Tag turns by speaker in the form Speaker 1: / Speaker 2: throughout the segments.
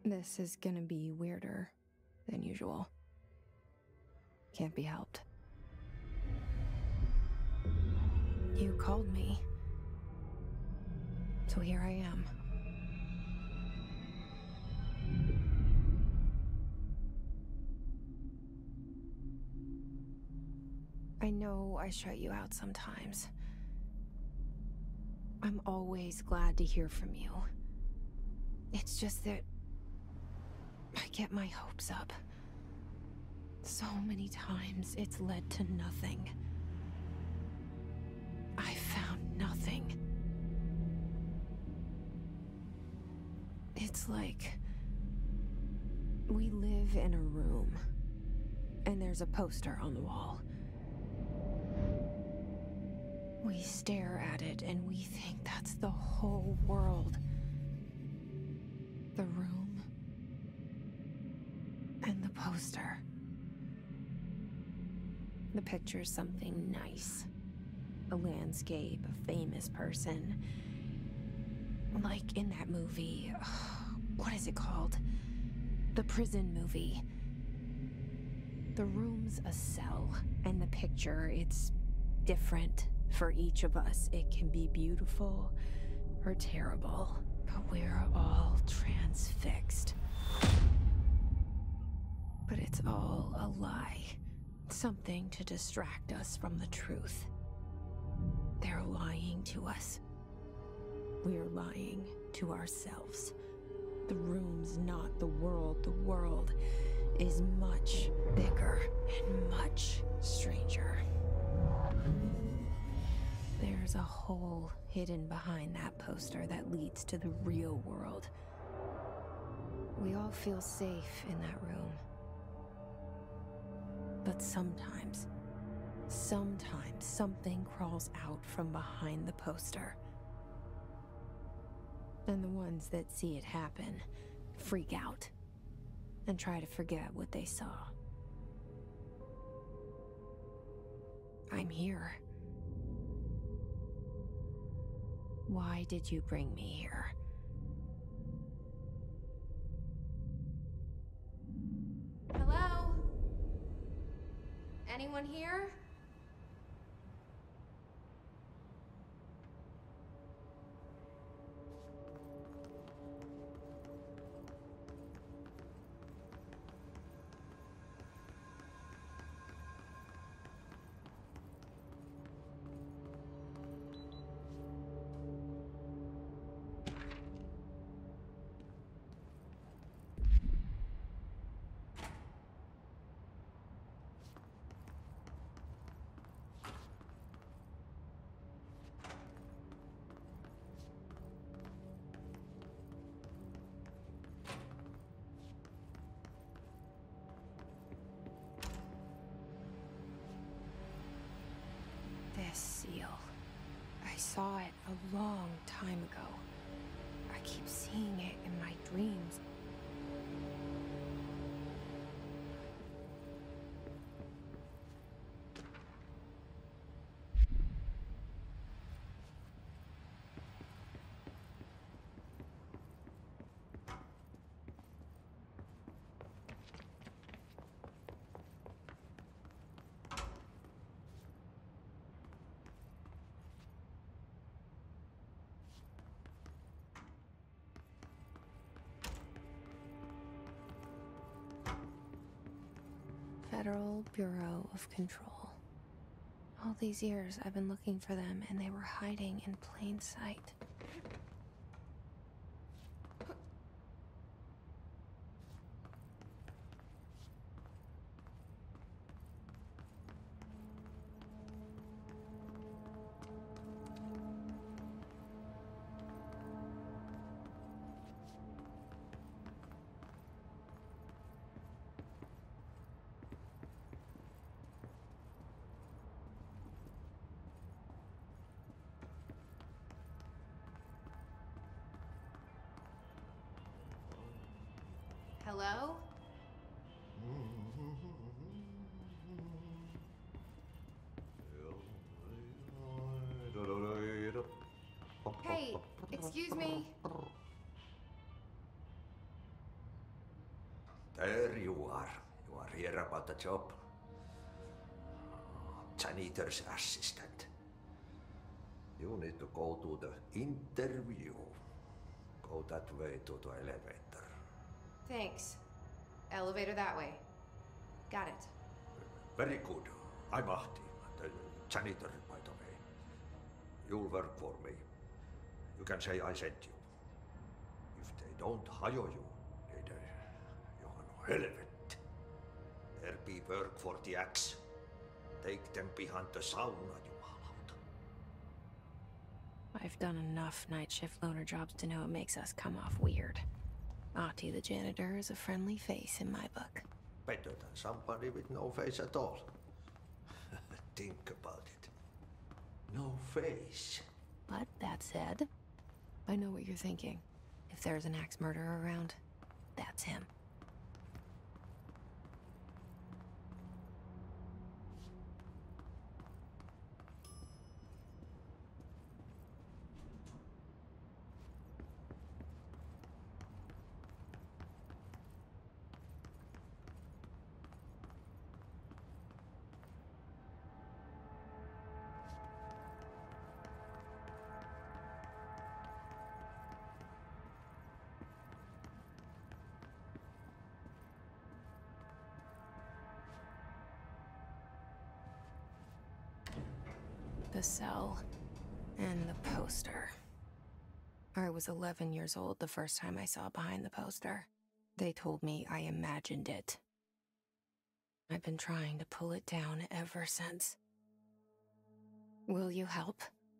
Speaker 1: This is gonna be weirder than usual. Can't be helped. You called me. So here I am. I know I shut you out sometimes. I'm always glad to hear from you. It's just that I get my hopes up. So many times it's led to nothing. I found nothing. It's like we live in a room, and there's a poster on the wall. We stare at it and we think that's the whole world. The room and the poster. The picture's something nice. A landscape, a famous person. Like in that movie, what is it called? The prison movie. The room's a cell, and the picture, it's different for each of us. It can be beautiful or terrible, but we're all transfixed. But it's all a lie. Something to distract us from the truth. They're lying to us. We're lying to ourselves. The room's not the world. The world is much bigger and much stranger. There's a hole hidden behind that poster that leads to the real world. We all feel safe in that room. But sometimes something crawls out from behind the poster. And the ones that see it happen freak out and try to forget what they saw. I'm here. Why did you bring me here? Hello? Anyone here? This seal. I saw it a long time ago. I keep seeing it in my dreams. Federal Bureau of Control. All these years I've been looking for them, and they were hiding in plain sight. Hello? Hey, excuse me.
Speaker 2: hear about the job? Janitor's assistant. You need to go to the interview. Go that way to the elevator.
Speaker 1: Thanks. Elevator that way. Got it.
Speaker 2: Very good. I'm Ahti, the janitor, by the way. You'll work for me. You can say I sent you. If they don't hire you, niin Johan helvet. There be work for the axe. Take them behind the sauna, jumalauta.
Speaker 1: I've done enough night shift loner jobs to know it makes us come off weird. Ahti the janitor is a friendly face in my book.
Speaker 2: Better than somebody with no face at all. Think about it. No face.
Speaker 1: But that said, I know what you're thinking. If there's an axe murderer around, that's him. The cell and the poster. I was 11 years old the first time I saw behind the poster. They told me I imagined it. I've been trying to pull it down ever since. Will you help?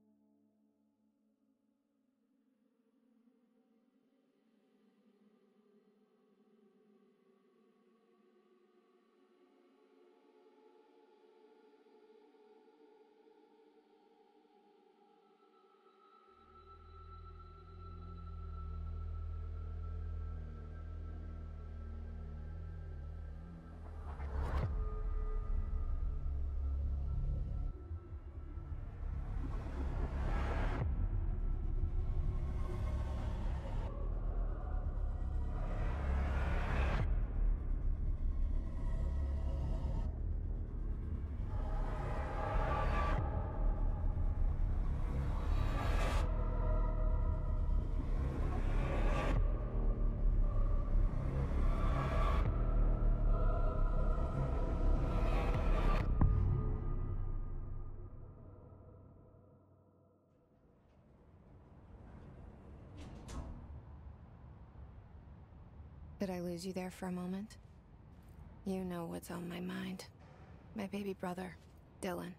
Speaker 1: Did I lose you there for a moment? You know what's on my mind. My baby brother, Dylan.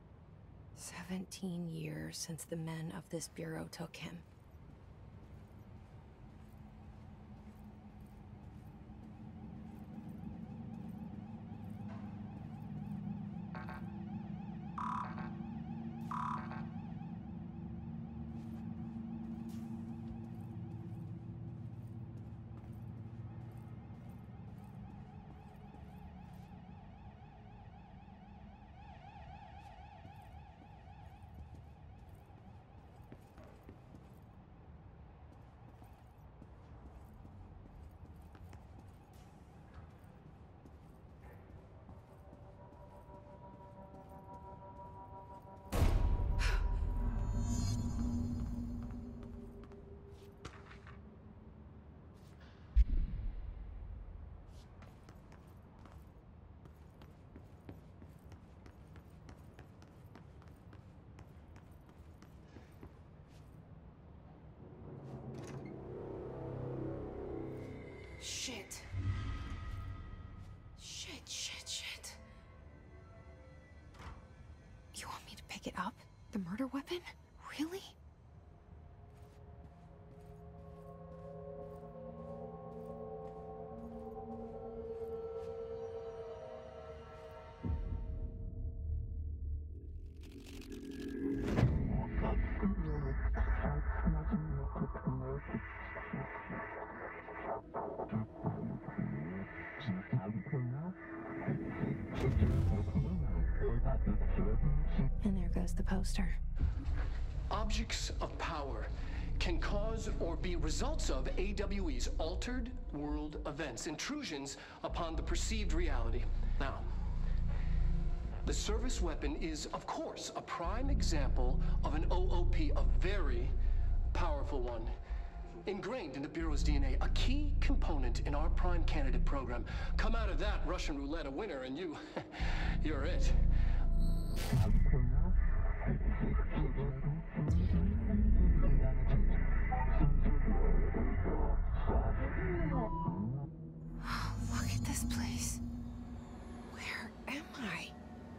Speaker 1: 17 years since the men of this bureau took him. Shit. Shit. You want me to pick it up? The murder weapon? Really? And there goes the poster.
Speaker 3: Objects of power can cause or be results of AWE's altered world events, intrusions upon the perceived reality. Now, the service weapon is, of course, a prime example of an OOP, a very powerful one, ingrained in the Bureau's DNA, a key component in our prime candidate program. Come out of that Russian roulette a winner, and you're it.
Speaker 1: Look at this place. Where am I?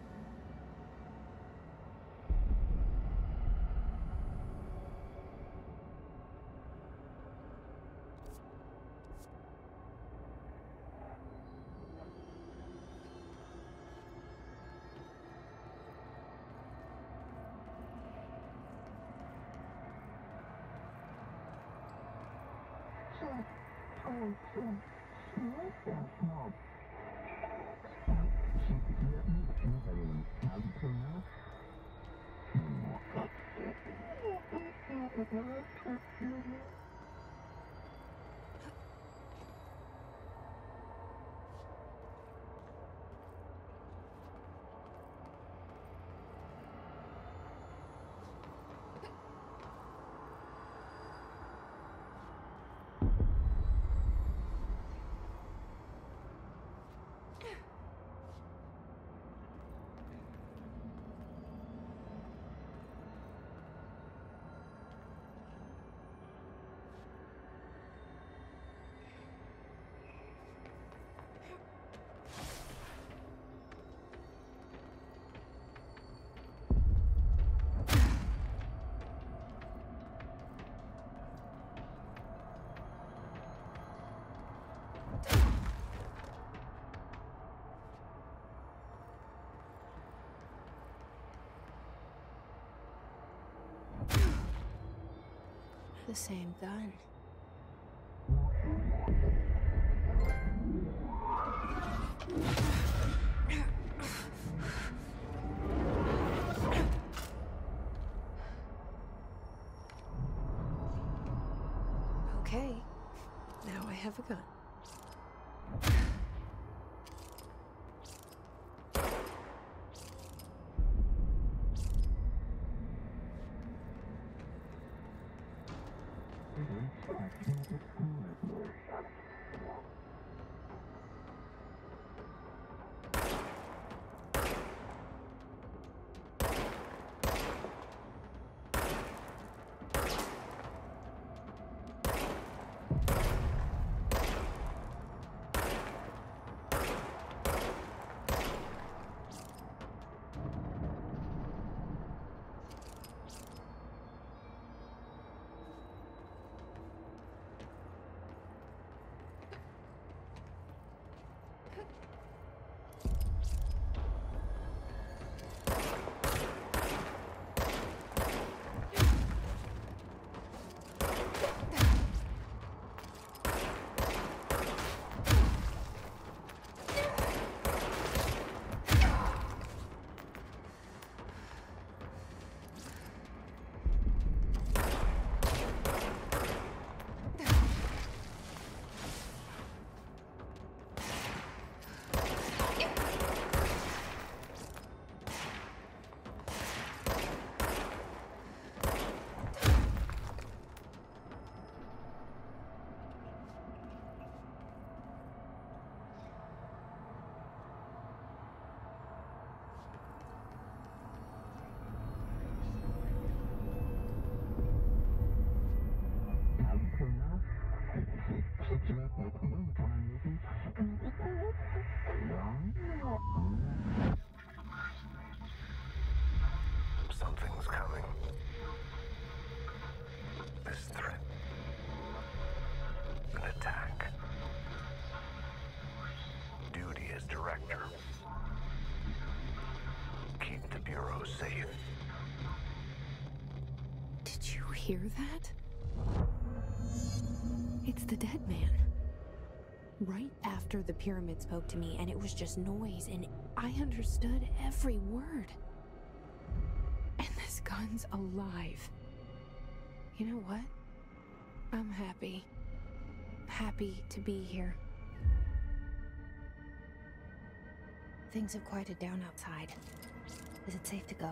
Speaker 1: The same gun. Okay, now I have a gun.
Speaker 4: Something's coming. This threat. An attack. Duty as director. Keep the Bureau safe.
Speaker 1: Did you hear that? It's the dead man. Right after the pyramid spoke to me, and it was just noise, and I understood every word. And this gun's alive. You know what? I'm happy. Happy to be here. Things have quieted down outside. Is it safe to go?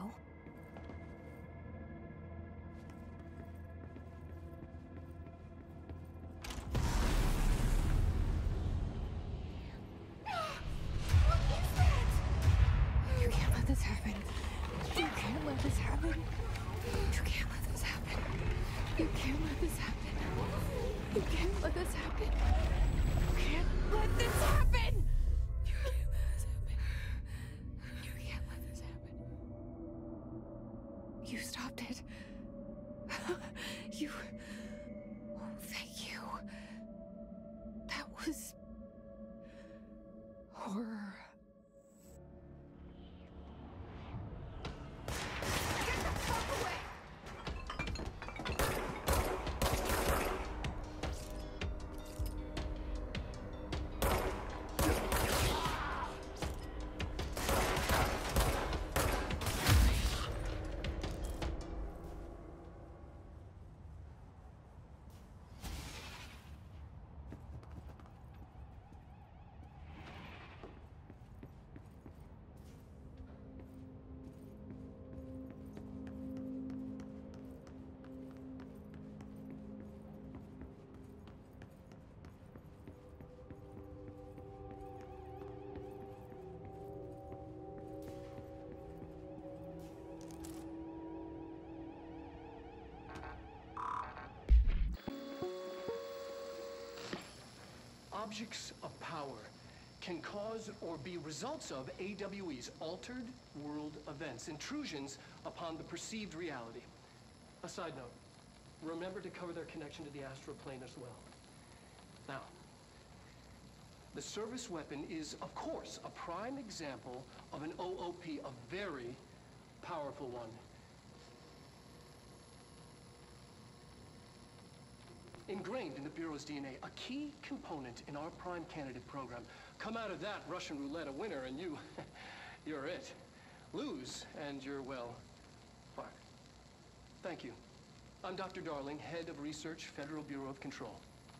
Speaker 1: You can't let this happen. You can't let this happen. You can't let this happen. You can't let this happen. You can't let this happen. You can't let this happen. You can't let this happen. You can't let this happen. You stopped it. You... Oh, thank you. That was... horror. Get the fuck away!
Speaker 3: Objects of power can cause or be results of AWE's altered world events, intrusions upon the perceived reality. A side note, remember to cover their connection to the astral plane as well. Now, the service weapon is, of course, a prime example of an OOP, a very powerful one. Ingrained in the Bureau's DNA, a key component in our prime candidate program. Come out of that Russian roulette a winner and you're it. Lose and you're, well, fired. Thank you. I'm Dr. Darling, Head of Research, Federal Bureau of Control.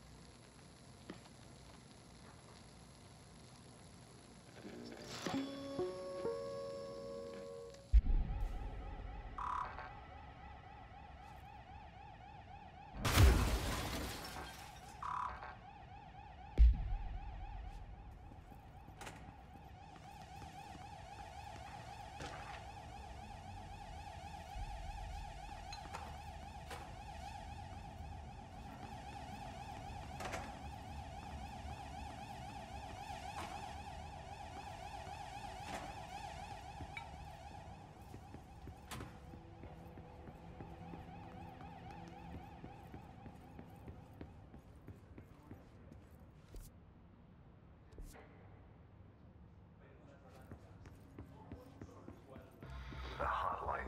Speaker 4: The hotline.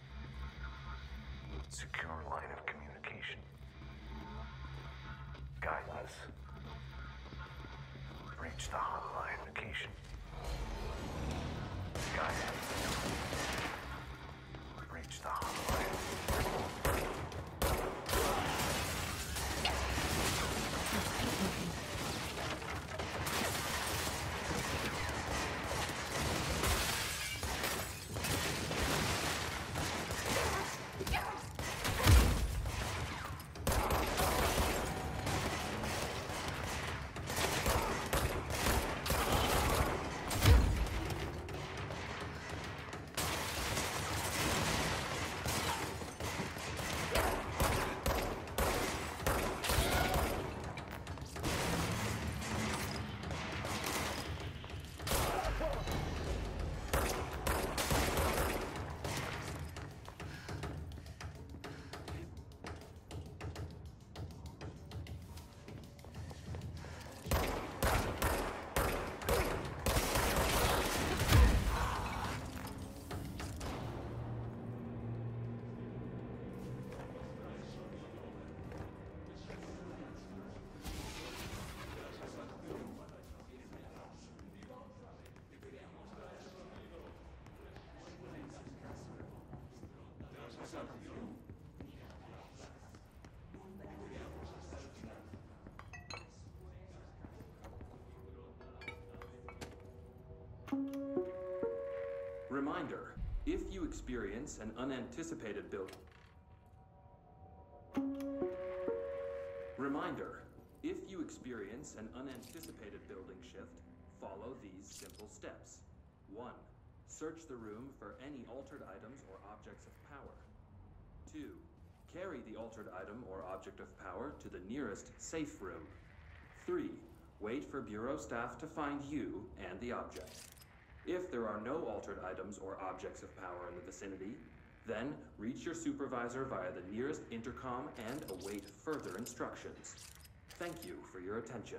Speaker 4: Secure line of communication. Guidance. Reach the hotline location. Guidance. Reach the hotline.
Speaker 5: Reminder, if you experience an unanticipated building shift, follow these simple steps. 1. Search the room for any altered items or objects of power. 2. Carry the altered item or object of power to the nearest safe room. 3. Wait for Bureau staff to find you and the object. If there are no altered items or objects of power in the vicinity, then reach your supervisor via the nearest intercom and await further instructions. Thank you for your attention.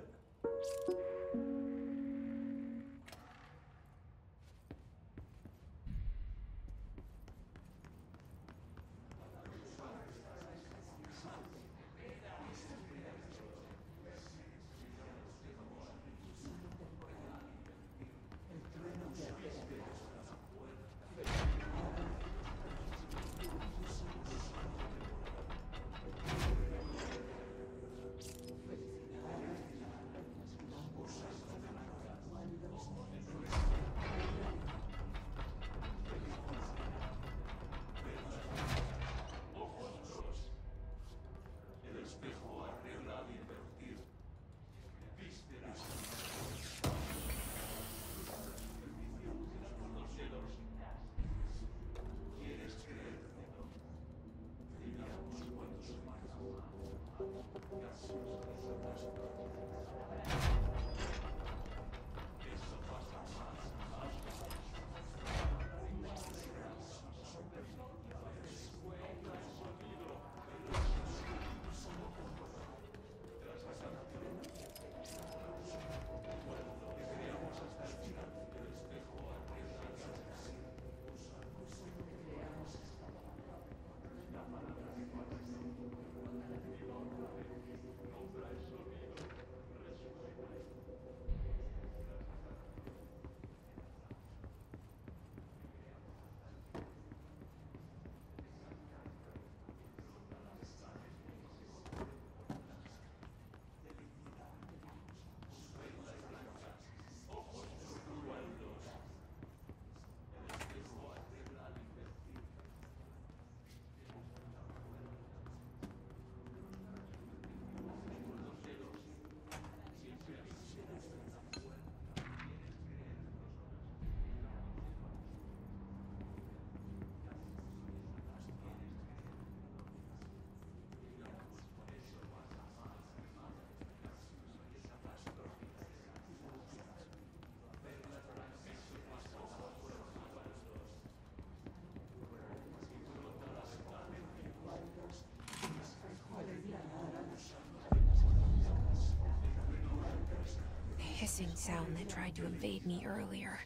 Speaker 1: Hissing sound that tried to invade me earlier.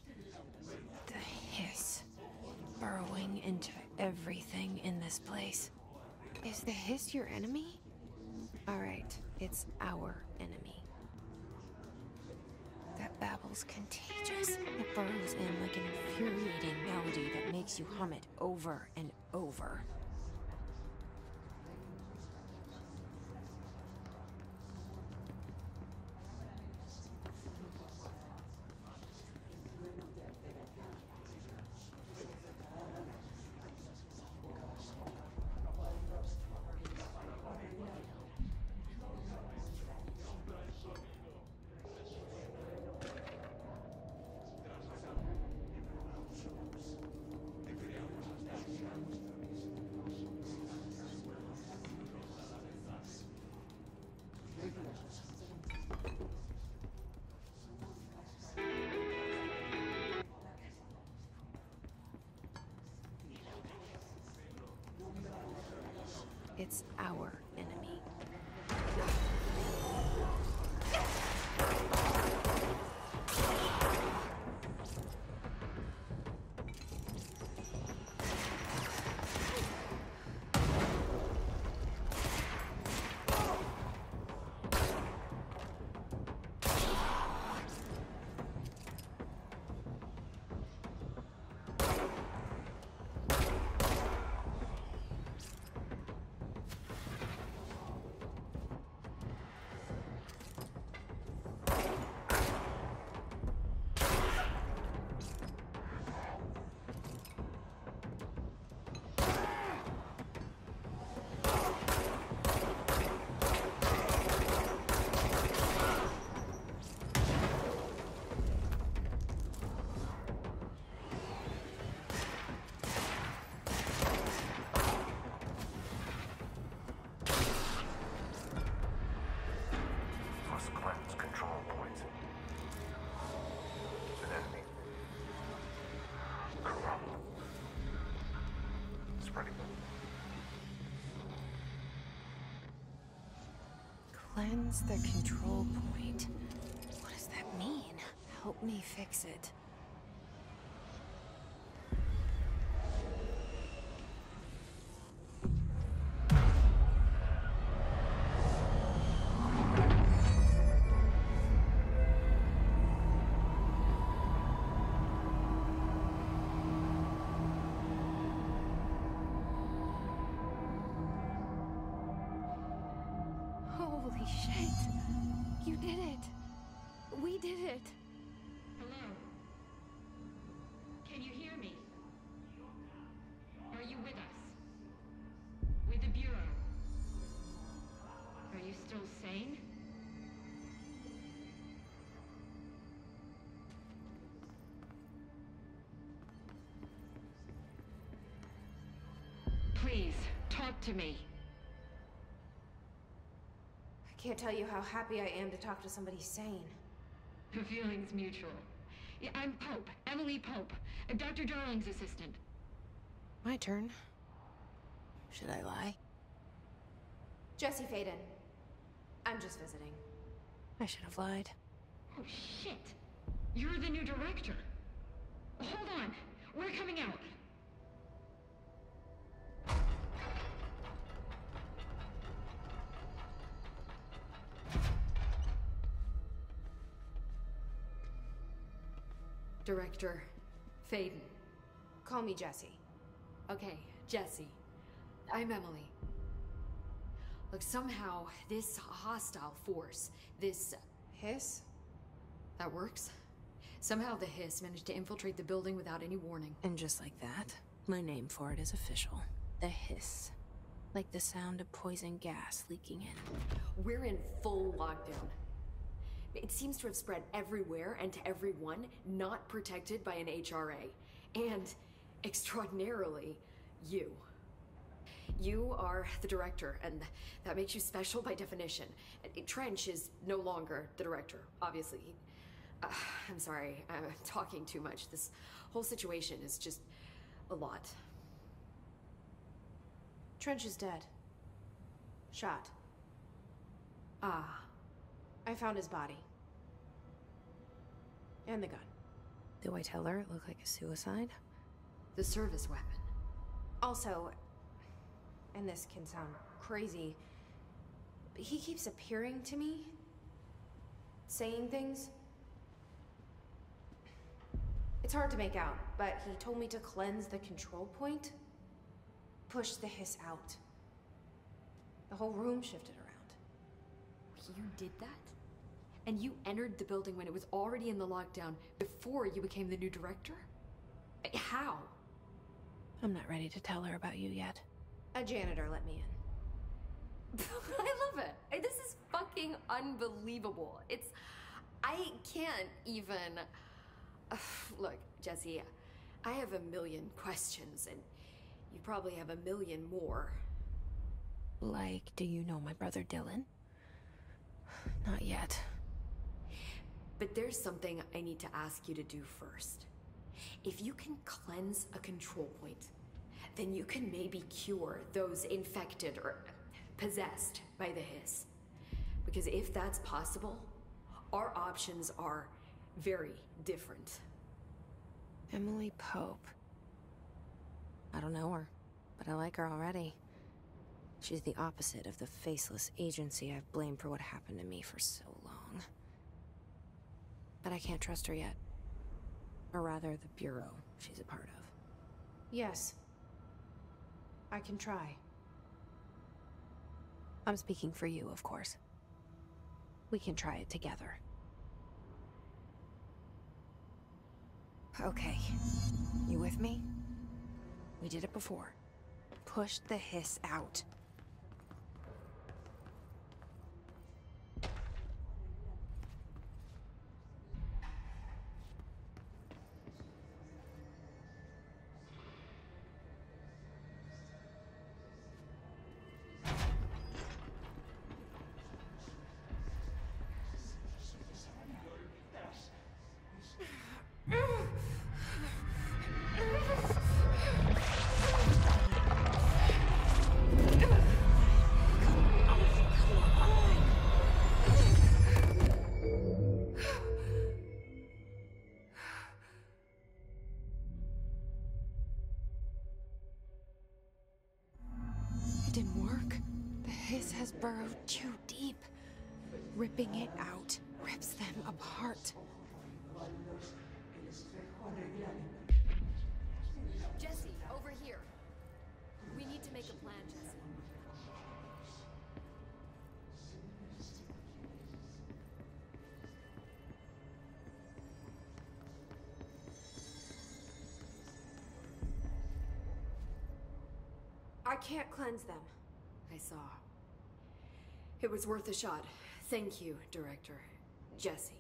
Speaker 1: The hiss. Burrowing into everything in this place. Is the hiss your enemy? Alright, it's our enemy. That babble's contagious. It burrows in like an infuriating melody that makes you hum it over and over. It's our enemy. Cleanse the control point. What does that mean? Help me fix it. Holy shit! You did it! We did it!
Speaker 6: Hello? Can you hear me? Are you with us? With the Bureau? Are you still sane? Please, talk to me.
Speaker 1: I can't tell you how happy I am to talk to somebody sane.
Speaker 6: The feeling's mutual. Yeah, I'm Pope, Emily Pope, Dr. Darling's assistant.
Speaker 1: My turn. Should I lie? Jesse Faden. I'm just visiting. I should have lied.
Speaker 6: Oh, shit. You're the new director. Hold on. We're coming out. Director Faden.
Speaker 1: Call me Jesse.
Speaker 6: Okay, Jesse. I'm Emily. Look, somehow this hostile force, this...
Speaker 1: Hiss?
Speaker 6: That works? Somehow the hiss managed to infiltrate the building without any warning.
Speaker 1: And just like that, my name for it is official. The hiss. Like the sound of poison gas leaking in.
Speaker 6: We're in full lockdown. It seems to have spread everywhere and to everyone not protected by an HRA. And, extraordinarily, you. You are the director, and that makes you special by definition. Trench is no longer the director, obviously. I'm sorry, I'm talking too much. This whole situation is just a lot.
Speaker 1: Trench is dead. Shot.
Speaker 6: Ah.
Speaker 1: I found his body. And the gun. Do I tell her it looked like a suicide?
Speaker 6: The service weapon.
Speaker 1: Also, and this can sound crazy, but he keeps appearing to me, saying things. It's hard to make out, but he told me to cleanse the control point, push the hiss out. The whole room shifted around.
Speaker 6: You did that? And you entered the building when it was already in the lockdown before you became the new director? How?
Speaker 1: I'm not ready to tell her about you yet. A janitor let me in.
Speaker 6: I love it. This is fucking unbelievable. I can't even... Look, Jesse, I have a million questions, and you probably have a million more.
Speaker 1: Like, do you know my brother Dylan? Not yet.
Speaker 6: But there's something I need to ask you to do first. If you can cleanse a control point, then you can maybe cure those infected or possessed by the hiss. Because if that's possible, our options are very different.
Speaker 1: Emily Pope. I don't know her, but I like her already. She's the opposite of the faceless agency I've blamed for what happened to me for so long. But I can't trust her yet. Or rather, the Bureau she's a part of. Yes. I can try. I'm speaking for you, of course. We can try it together. Okay. You with me? We did it before. Push the hiss out. has burrowed too deep. Ripping it out rips them apart.
Speaker 6: Jesse, over here. We need to make a plan, Jesse.
Speaker 1: I can't cleanse them.
Speaker 6: I saw. It was worth a shot. Thank you, Director. Jesse.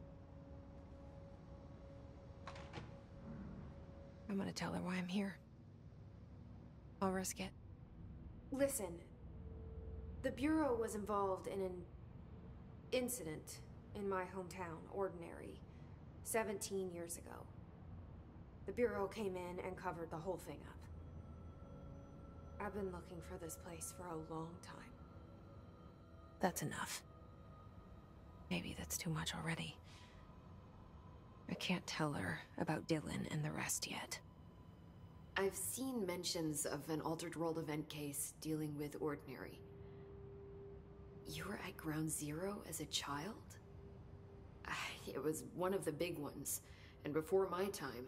Speaker 1: I'm gonna tell her why I'm here. I'll risk it. Listen, the Bureau was involved in an incident in my hometown, Ordinary, 17 years ago. The Bureau came in and covered the whole thing up. I've been looking for this place for a long time. That's enough. Maybe that's too much already. I can't tell her about Dylan and the rest yet.
Speaker 6: I've seen mentions of an Altered World event case dealing with Ordinary. You were at Ground Zero as a child? It was one of the big ones, and before my time.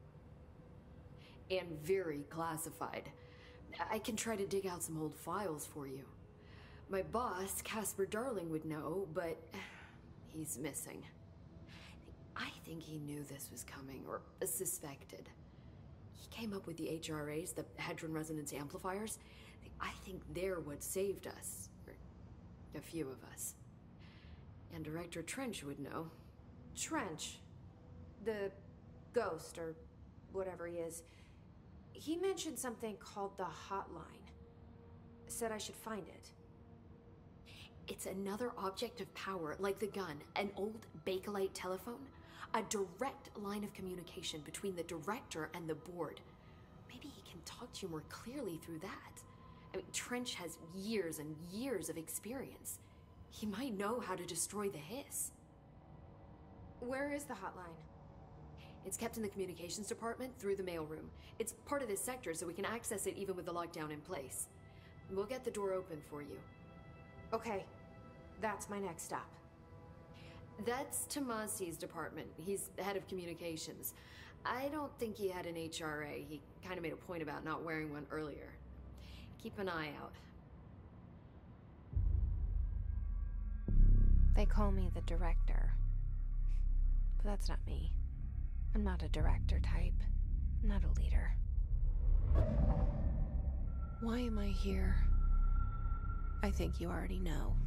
Speaker 6: And very classified. I can try to dig out some old files for you. My boss, Casper Darling, would know, but he's missing. I think he knew this was coming, or suspected. He came up with the HRAs, the Hadron Resonance Amplifiers. I think they're what saved us. Or a few of us. And Director Trench would know.
Speaker 1: Trench? The ghost, or whatever he is. He mentioned something called the Hotline. Said I should find it.
Speaker 6: It's another object of power, like the gun, an old Bakelite telephone. A direct line of communication between the director and the board. Maybe he can talk to you more clearly through that. I mean, Trench has years and years of experience. He might know how to destroy the hiss.
Speaker 1: Where is the hotline?
Speaker 6: It's kept in the communications department through the mailroom. It's part of this sector, so we can access it even with the lockdown in place. We'll get the door open for you.
Speaker 1: Okay, that's my next stop.
Speaker 6: That's Tomasi's department. He's the head of communications. I don't think he had an HRA. He kind of made a point about not wearing one earlier. Keep an eye out.
Speaker 1: They call me the director. But that's not me. I'm not a director type. I'm not a leader. Why am I here? I think you already know.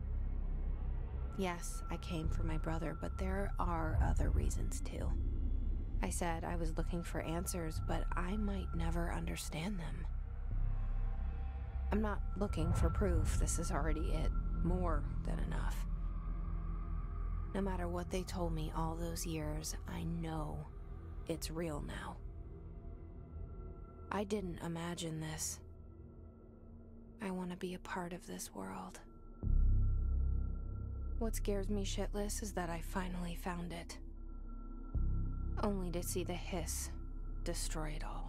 Speaker 1: Yes, I came for my brother, but there are other reasons too. I said I was looking for answers, but I might never understand them. I'm not looking for proof. This is already it. More than enough. No matter what they told me all those years, I know it's real now. I didn't imagine this. I want to be a part of this world. What scares me shitless is that I finally found it. Only to see the hiss destroy it all.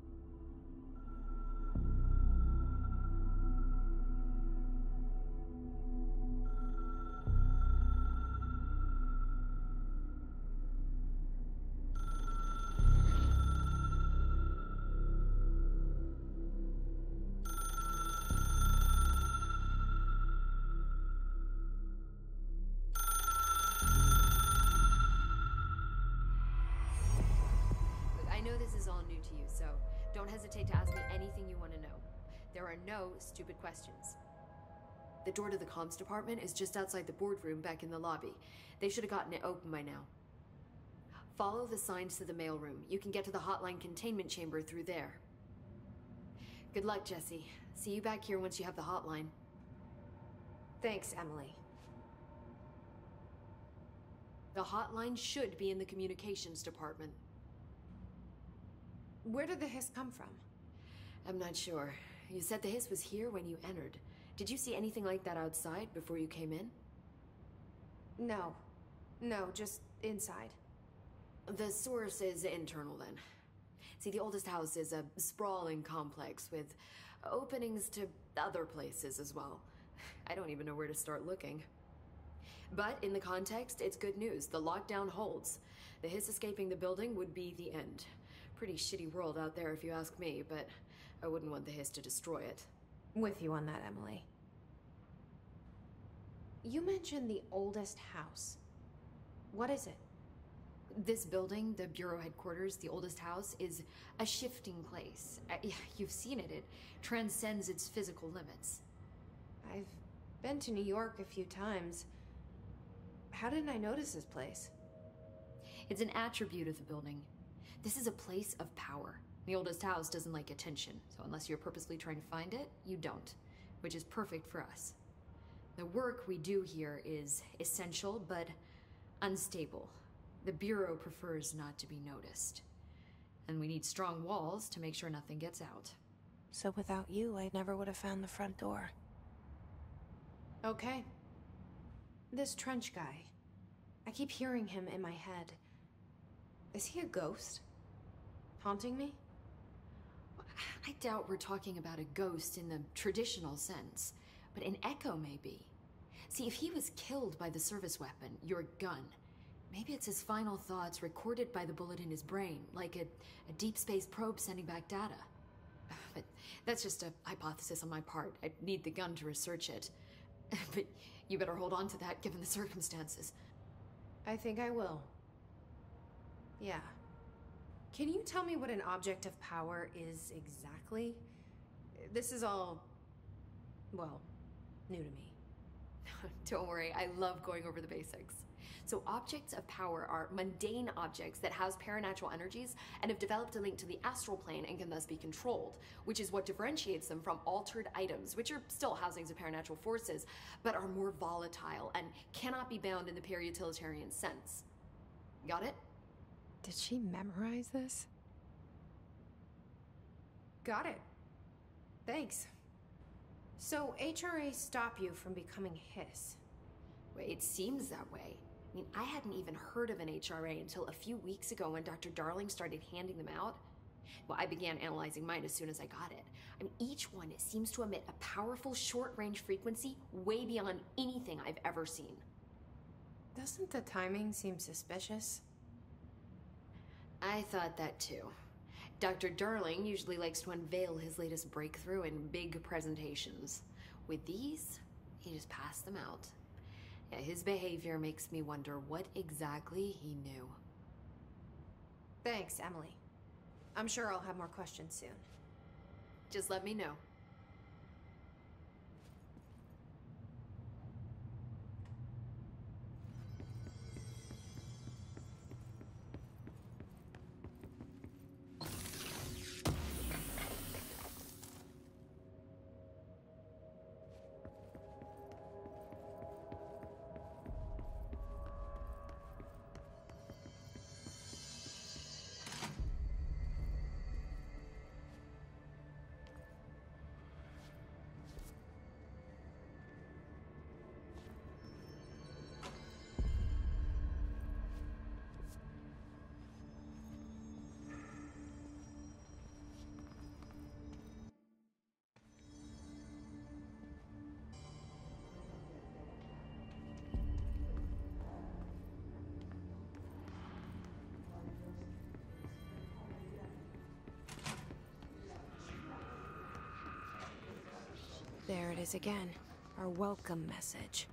Speaker 6: Don't hesitate to ask me anything you want to know. There are no stupid questions. The door to the comms department is just outside the boardroom back in the lobby. They should have gotten it open by now. Follow the signs to the mailroom. You can get to the hotline containment chamber through there. Good luck, Jesse. See you back here once you have the hotline.
Speaker 1: Thanks, Emily.
Speaker 6: The hotline should be in the communications department.
Speaker 1: Where did the hiss come from?
Speaker 6: I'm not sure. You said the hiss was here when you entered. Did you see anything like that outside before you came in?
Speaker 1: No. No, just inside.
Speaker 6: The source is internal then. See, the oldest house is a sprawling complex with openings to other places as well. I don't even know where to start looking. But in the context, it's good news. The lockdown holds. The hiss escaping the building would be the end. Pretty shitty world out there if you ask me, but I wouldn't want the hiss to destroy it.
Speaker 1: With you on that, Emily. You mentioned the oldest house. What is it?
Speaker 6: This building, the Bureau headquarters, the oldest house, is a shifting place. You've seen it. It transcends its physical limits.
Speaker 1: I've been to New York a few times. How didn't I notice this place?
Speaker 6: It's an attribute of the building. This is a place of power. The oldest house doesn't like attention, so unless you're purposely trying to find it, you don't, which is perfect for us. The work we do here is essential, but unstable. The Bureau prefers not to be noticed. And we need strong walls to make sure nothing gets out.
Speaker 1: So without you, I never would have found the front door. Okay. This Trench guy. I keep hearing him in my head. Is he a ghost? Haunting me?
Speaker 6: I doubt we're talking about a ghost in the traditional sense, but an echo maybe. See, if he was killed by the service weapon, your gun, maybe it's his final thoughts recorded by the bullet in his brain, like a deep space probe sending back data. But that's just a hypothesis on my part. I'd need the gun to research it. But you better hold on to that given the circumstances.
Speaker 1: I think I will. Yeah. Can you tell me what an object of power is exactly? This is all, well, new to me.
Speaker 6: Don't worry, I love going over the basics. So objects of power are mundane objects that house paranatural energies and have developed a link to the astral plane and can thus be controlled, which is what differentiates them from altered items, which are still housings of paranatural forces, but are more volatile and cannot be bound in the peri-utilitarian sense. Got it?
Speaker 1: Did she memorize this? Got it. Thanks. So HRA stop you from becoming Hiss?
Speaker 6: Well, it seems that way. I mean, I hadn't even heard of an HRA until a few weeks ago when Dr. Darling started handing them out. Well, I began analyzing mine as soon as I got it. I mean, each one seems to emit a powerful short-range frequency way beyond anything I've ever seen.
Speaker 1: Doesn't the timing seem suspicious?
Speaker 6: I thought that too. Dr. Darling usually likes to unveil his latest breakthrough in big presentations. With these, he just passed them out. Yeah, his behavior makes me wonder what exactly he knew.
Speaker 1: Thanks, Emily. I'm sure I'll have more questions soon.
Speaker 6: Just let me know.
Speaker 1: There it is again. Our welcome message.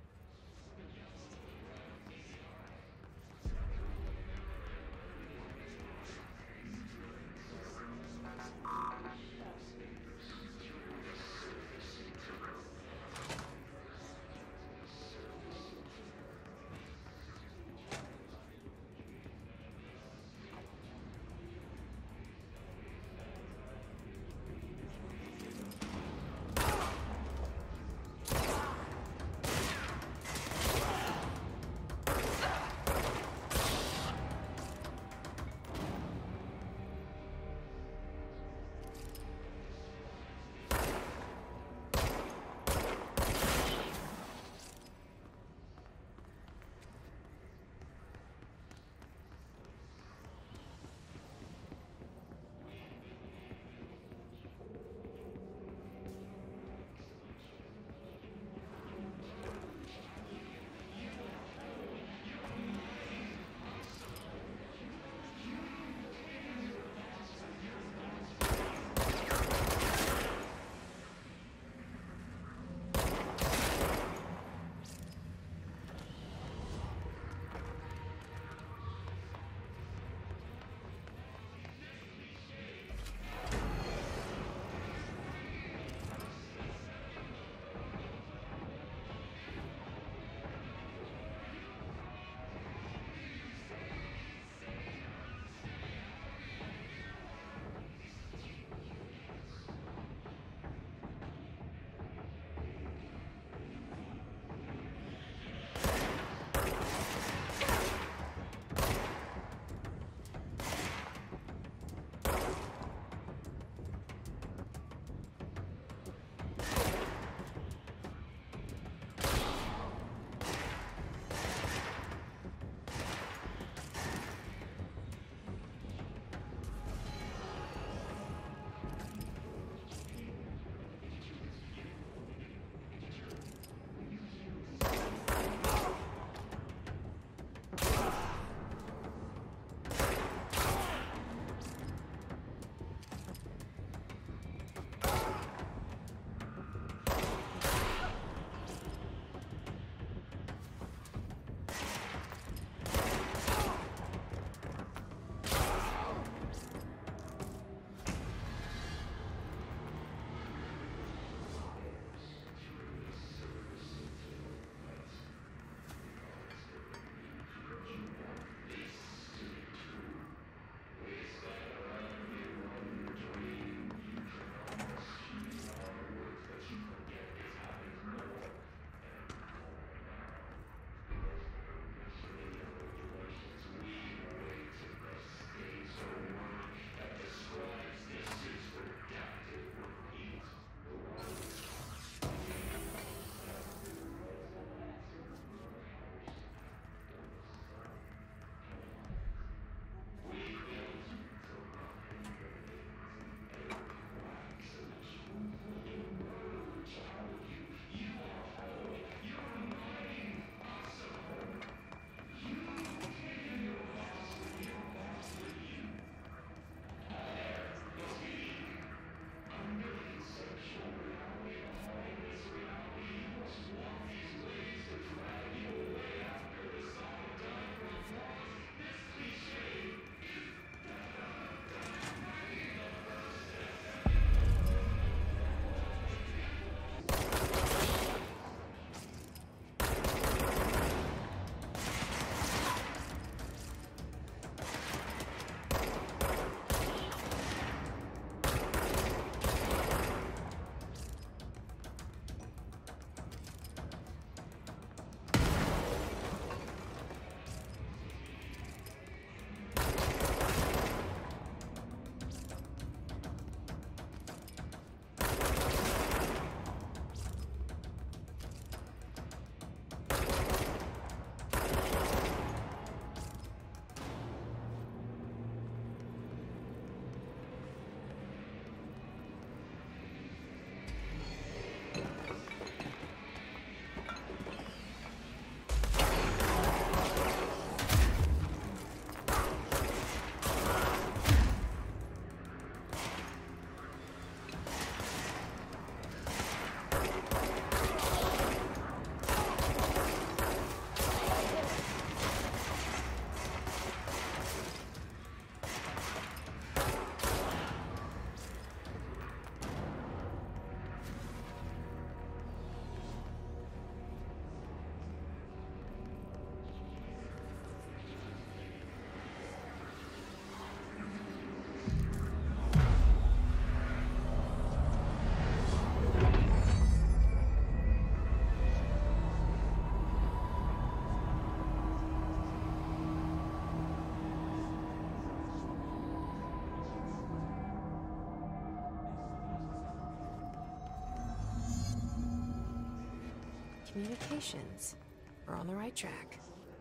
Speaker 1: Communications. We're on the right track.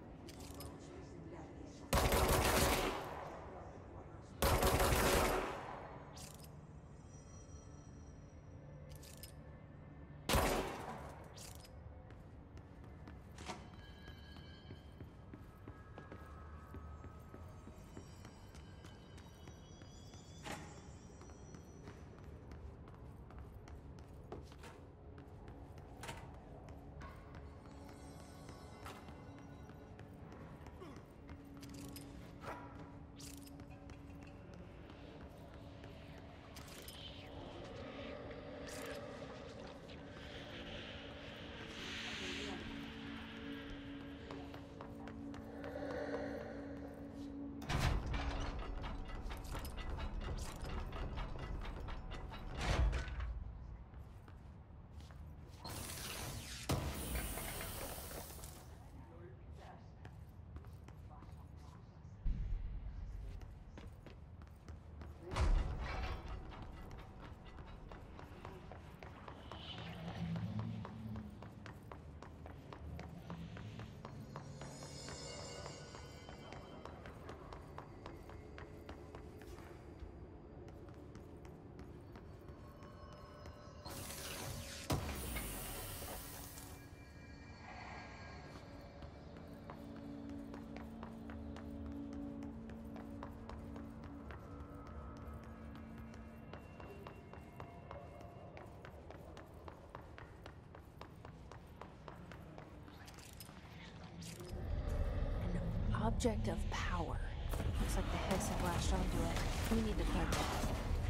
Speaker 1: Object of power. Looks like the heads have latched onto it. We need to plug that.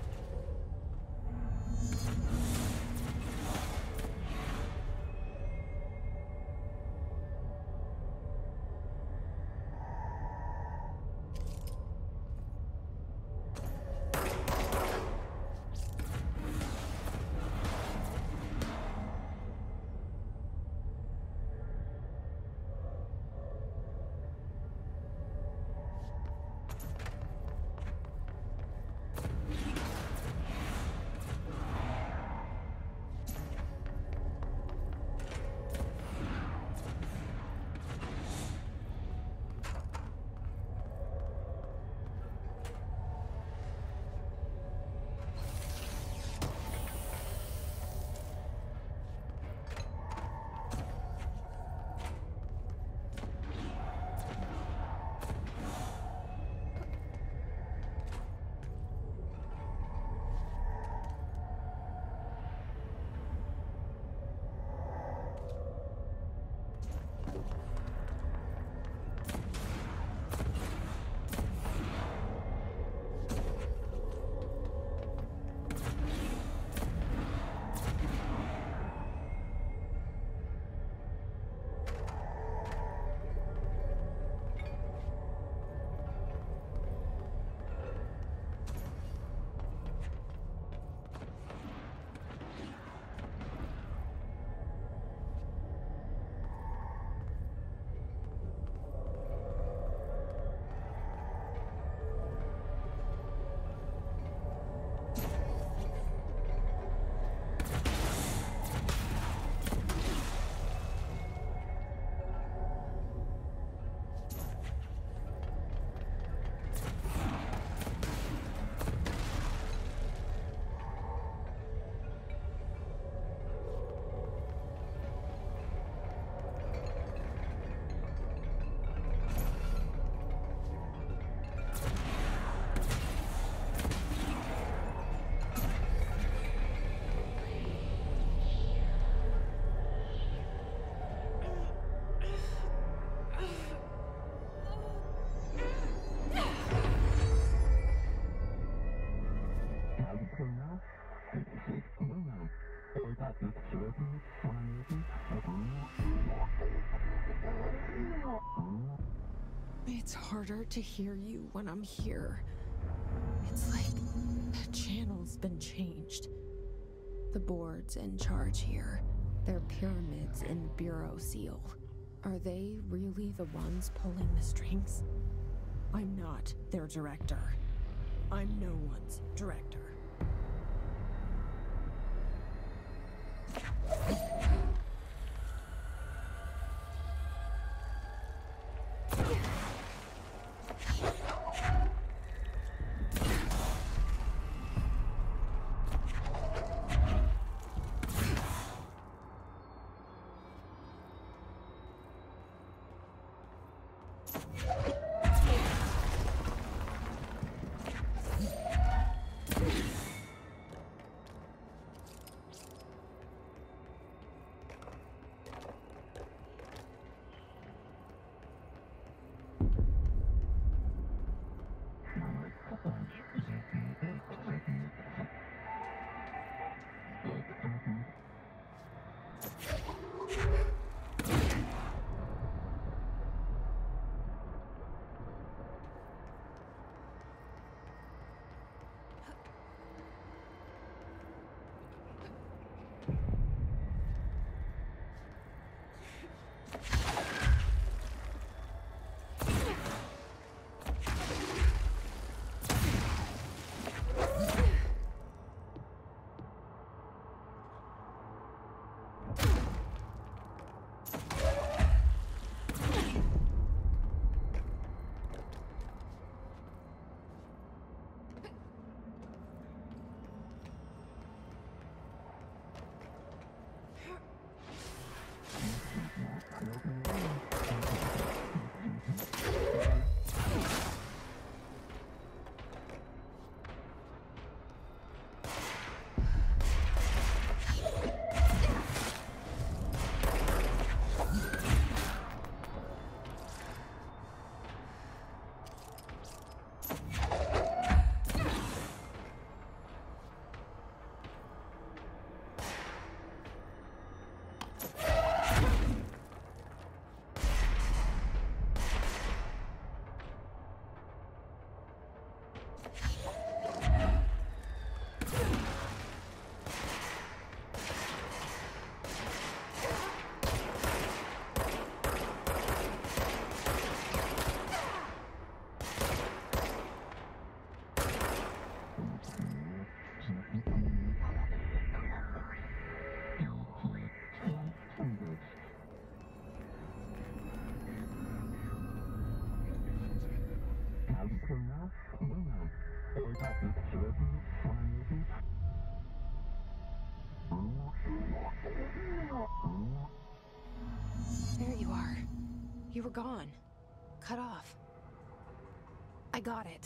Speaker 1: It's harder to hear you when I'm here. It's like the channel's been changed. The board's in charge here. They're pyramids in Bureau Seal. Are they really the ones pulling the strings? I'm not their director. I'm no one's director. There you are. You were gone. Cut off. I got it.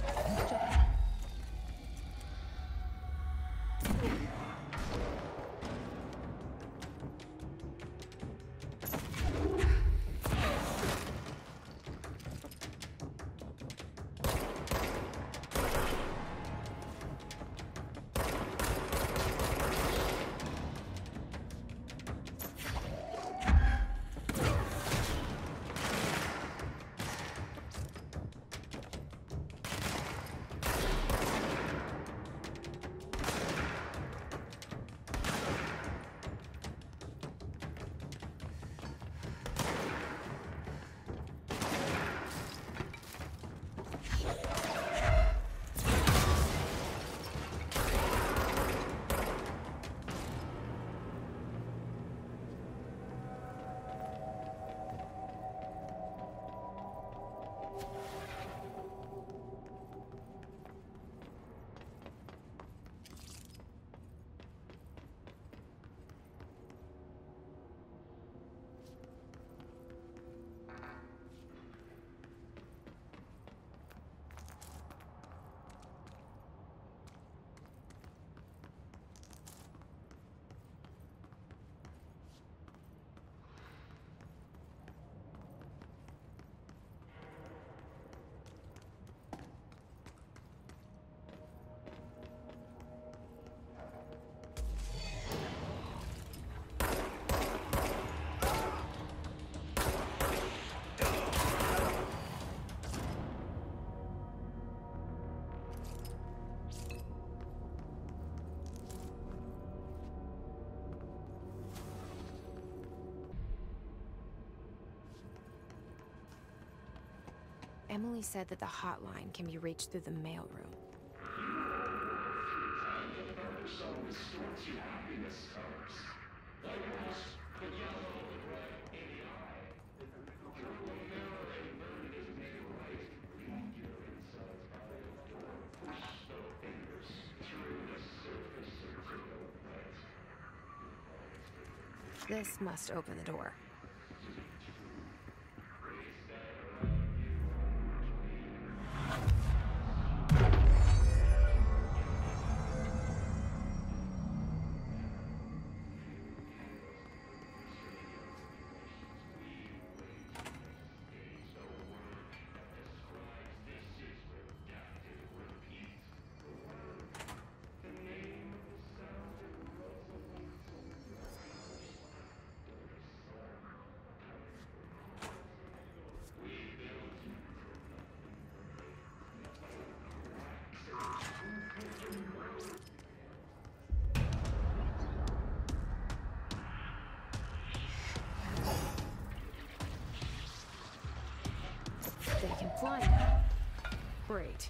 Speaker 1: Emily said that the hotline can be reached through the mailroom. This must open the door. flying. Great.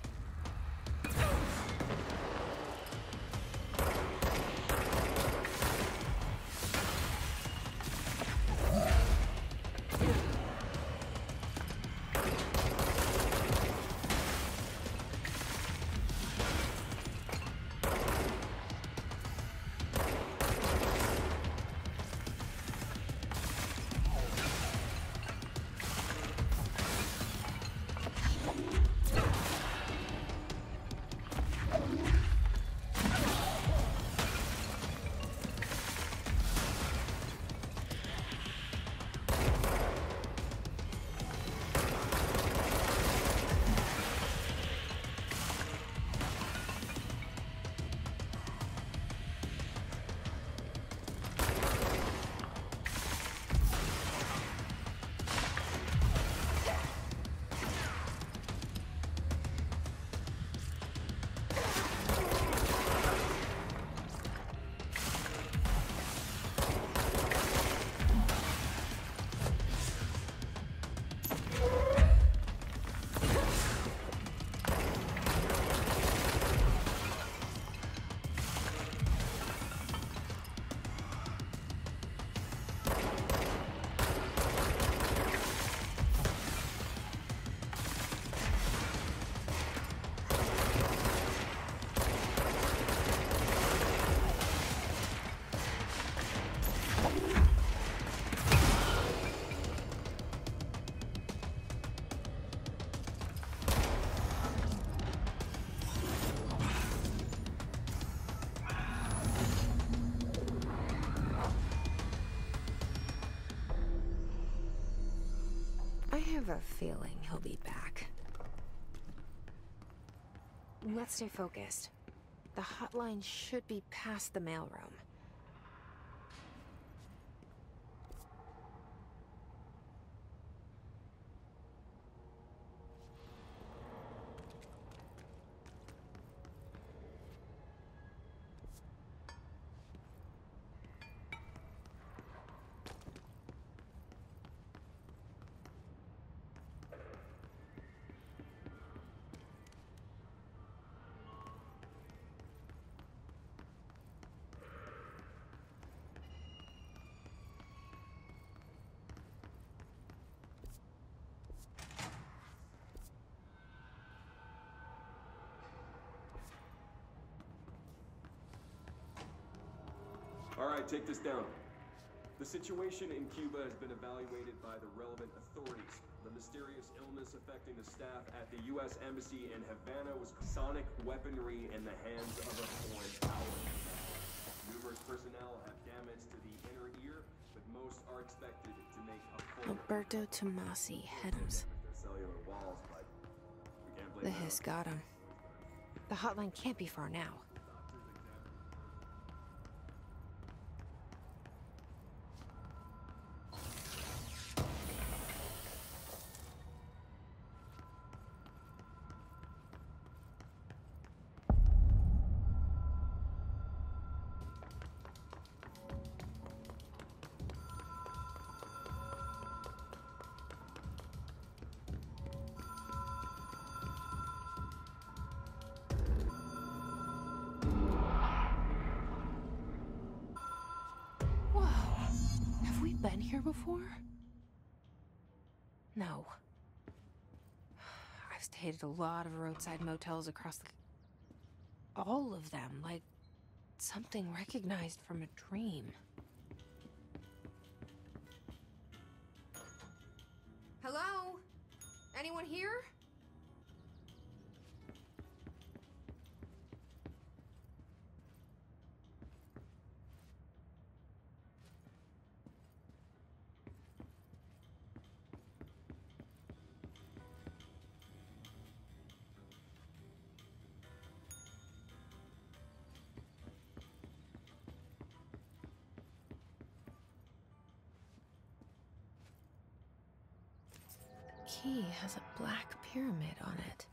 Speaker 1: I have a feeling he'll be back. Let's stay focused. The hotline should be past the mailroom.
Speaker 5: All right, take this down. The situation in Cuba has been evaluated by the relevant authorities. The mysterious illness affecting the staff at the U.S. Embassy in Havana was sonic weaponry in the hands of a foreign power. Numerous personnel have damage to the inner ear, but most are expected to make a full
Speaker 1: Alberto Tomasi, Hems.
Speaker 5: their cellular walls, but we can't blame
Speaker 1: The
Speaker 5: them.
Speaker 1: hiss got him. The hotline can't be far now. Been here before? No. I've stayed at a lot of roadside motels across the... all of them, like something recognized from a dream. Hello? Anyone here? Key has a black pyramid on it.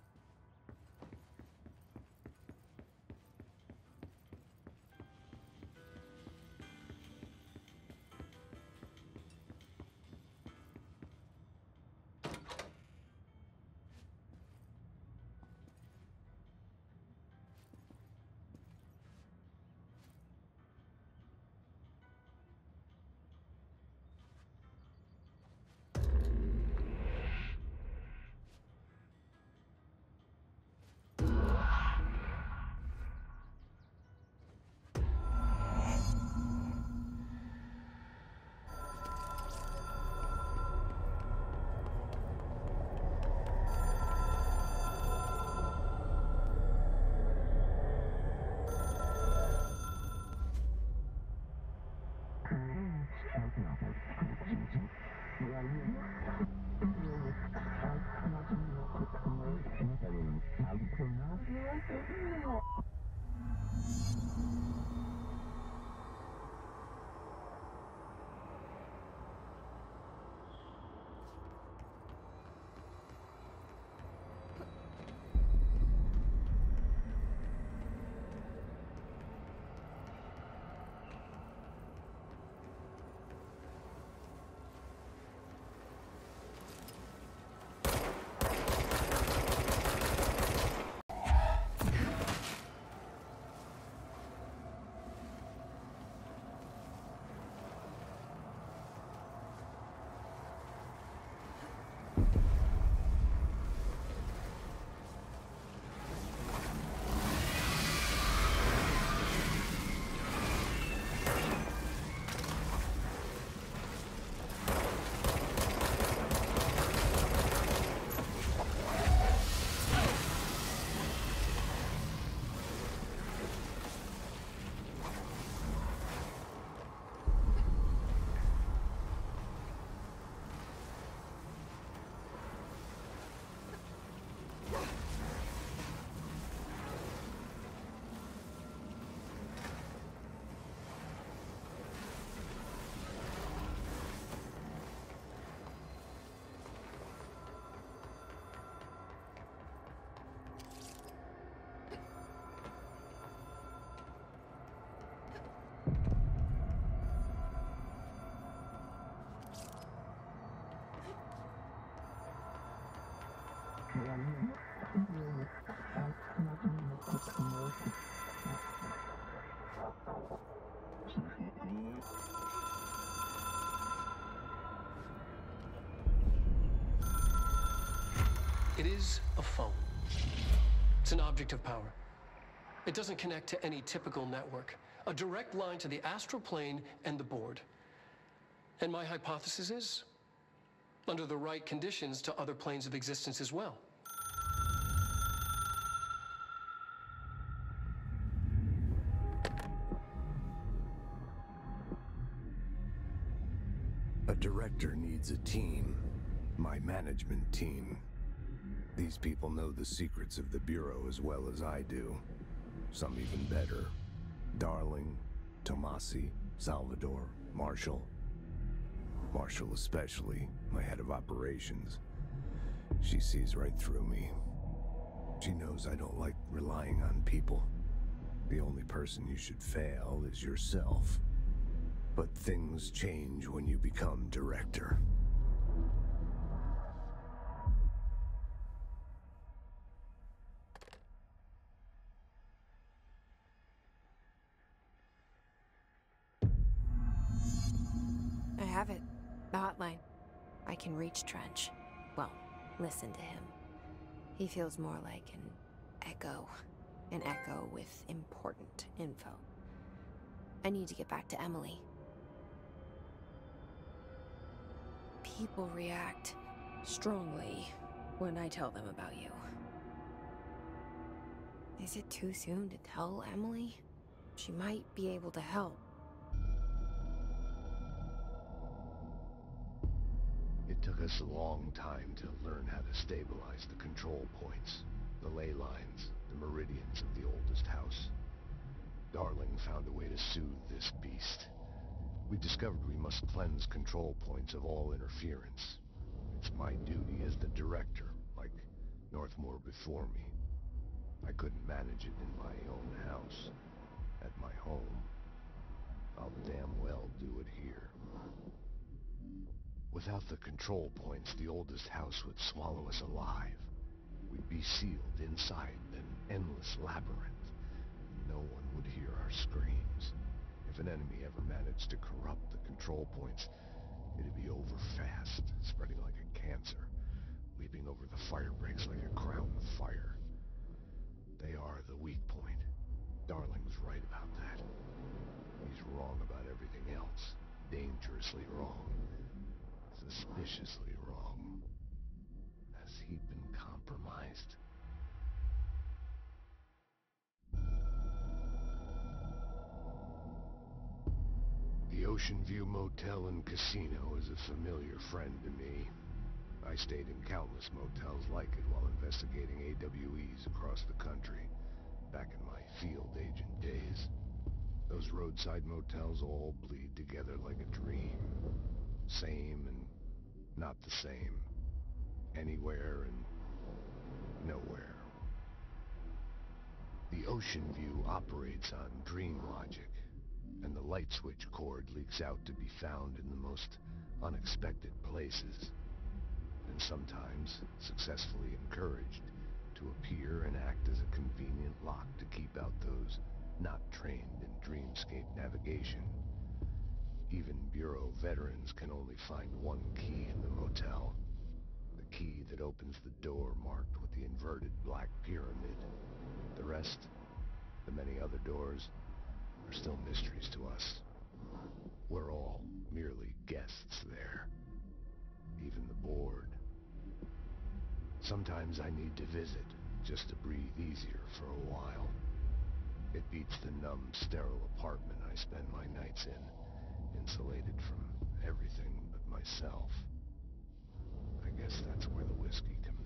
Speaker 3: It is a phone. It's an object of power. It doesn't connect to any typical network. A direct line to the astral plane and the board. And my hypothesis is, under the right conditions, to other planes of existence as well.
Speaker 7: A director needs a team. My management team. These people know the secrets of the Bureau as well as I do. Some even better. Darling, Tomasi, Salvador, Marshall. Marshall especially, my head of operations. She sees right through me. She knows I don't like relying on people. The only person you should fail is yourself. But things change when you become director.
Speaker 1: I have it. The hotline. I can reach Trench. Well, listen to him. He feels more like an echo. An echo with important info. I need to get back to Emily. People react strongly when I tell them about you. Is it too soon to tell Emily? She might be able to help.
Speaker 7: It took us a long time to learn how to stabilize the control points, the ley lines, the meridians of the oldest house. Darling found a way to soothe this beast. We discovered we must cleanse control points of all interference. It's my duty as the director, like Northmore before me. I couldn't manage it in my own house, at my home. I'll damn well do it here. Without the control points, the oldest house would swallow us alive. We'd be sealed inside an endless labyrinth. No one would hear our screams. If an enemy ever managed to corrupt the control points, it'd be over fast, spreading like a cancer, leaping over the fire breaks like a crown of fire. They are the weak point. Darling's right about that. He's wrong about everything else. Dangerously wrong. Suspiciously wrong. Has he been compromised? The Ocean View Motel and Casino is a familiar friend to me. I stayed in countless motels like it while investigating AWEs across the country, back in my field agent days. Those roadside motels all bleed together like a dream. Same and not the same. Anywhere and nowhere. The Ocean View operates on dream logic, and the light switch cord leaks out to be found in the most unexpected places, and sometimes successfully encouraged to appear and act as a convenient lock to keep out those not trained in dreamscape navigation. Even Bureau veterans can only find one key in the motel. The key that opens the door marked with the inverted black pyramid. The rest, the many other doors, are still mysteries to us. We're all merely guests there. Even the board. Sometimes I need to visit, just to breathe easier for a while. It beats the numb, sterile apartment I spend my nights in, insulated from everything but myself. I guess that's where the whiskey comes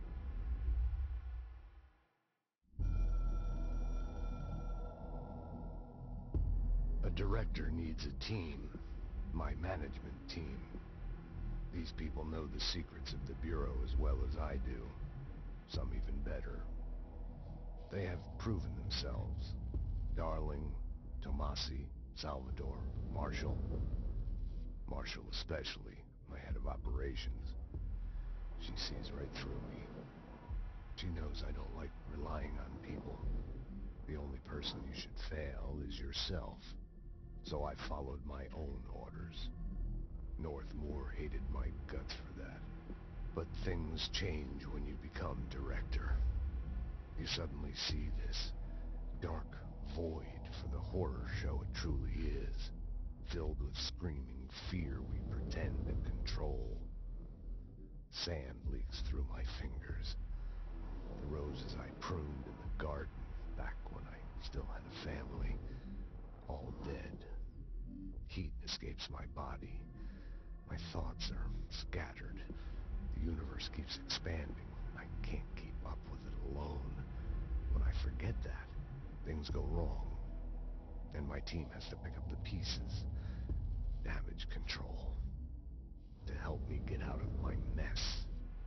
Speaker 7: in. A director needs a team. My management team. These people know the secrets of the Bureau as well as I do. Some even better. They have proven themselves. Darling, Tomasi, Salvador, Marshall. Marshall especially, my head of operations. She sees right through me. She knows I don't like relying on people. The only person you should fail is yourself. So I followed my own orders. Northmoor hated my guts for that. But things change when you become director. You suddenly see this dark void for the horror show it truly is, filled with screaming fear we pretend to control. Sand leaks through my fingers. The roses I pruned in the garden back when I still had a family, all dead. Heat escapes my body. My thoughts are scattered. The universe keeps expanding, and I can't keep up with it alone. When I forget that, things go wrong, and my team has to pick up the pieces. Damage control. To help me get out of my mess.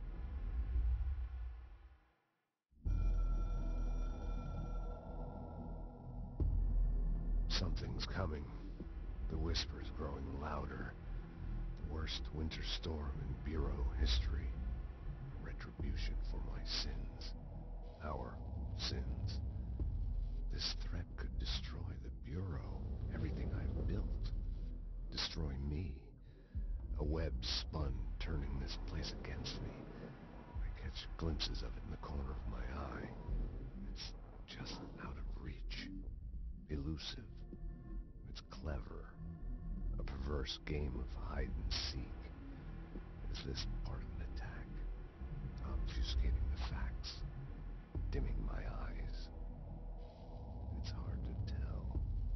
Speaker 7: Something's coming. The whisper's growing louder. The worst winter storm in Bureau history. Retribution for my sins. Our sins. This threat could destroy the Bureau. Everything I've built. Destroy me. A web spun, turning this place against me. I catch glimpses of it in the corner of my eye. It's just out of reach. Elusive. It's clever. A perverse game of hide and seek. Is this part of an attack? Obfuscating the facts. Dimming my eyes. It's hard to tell.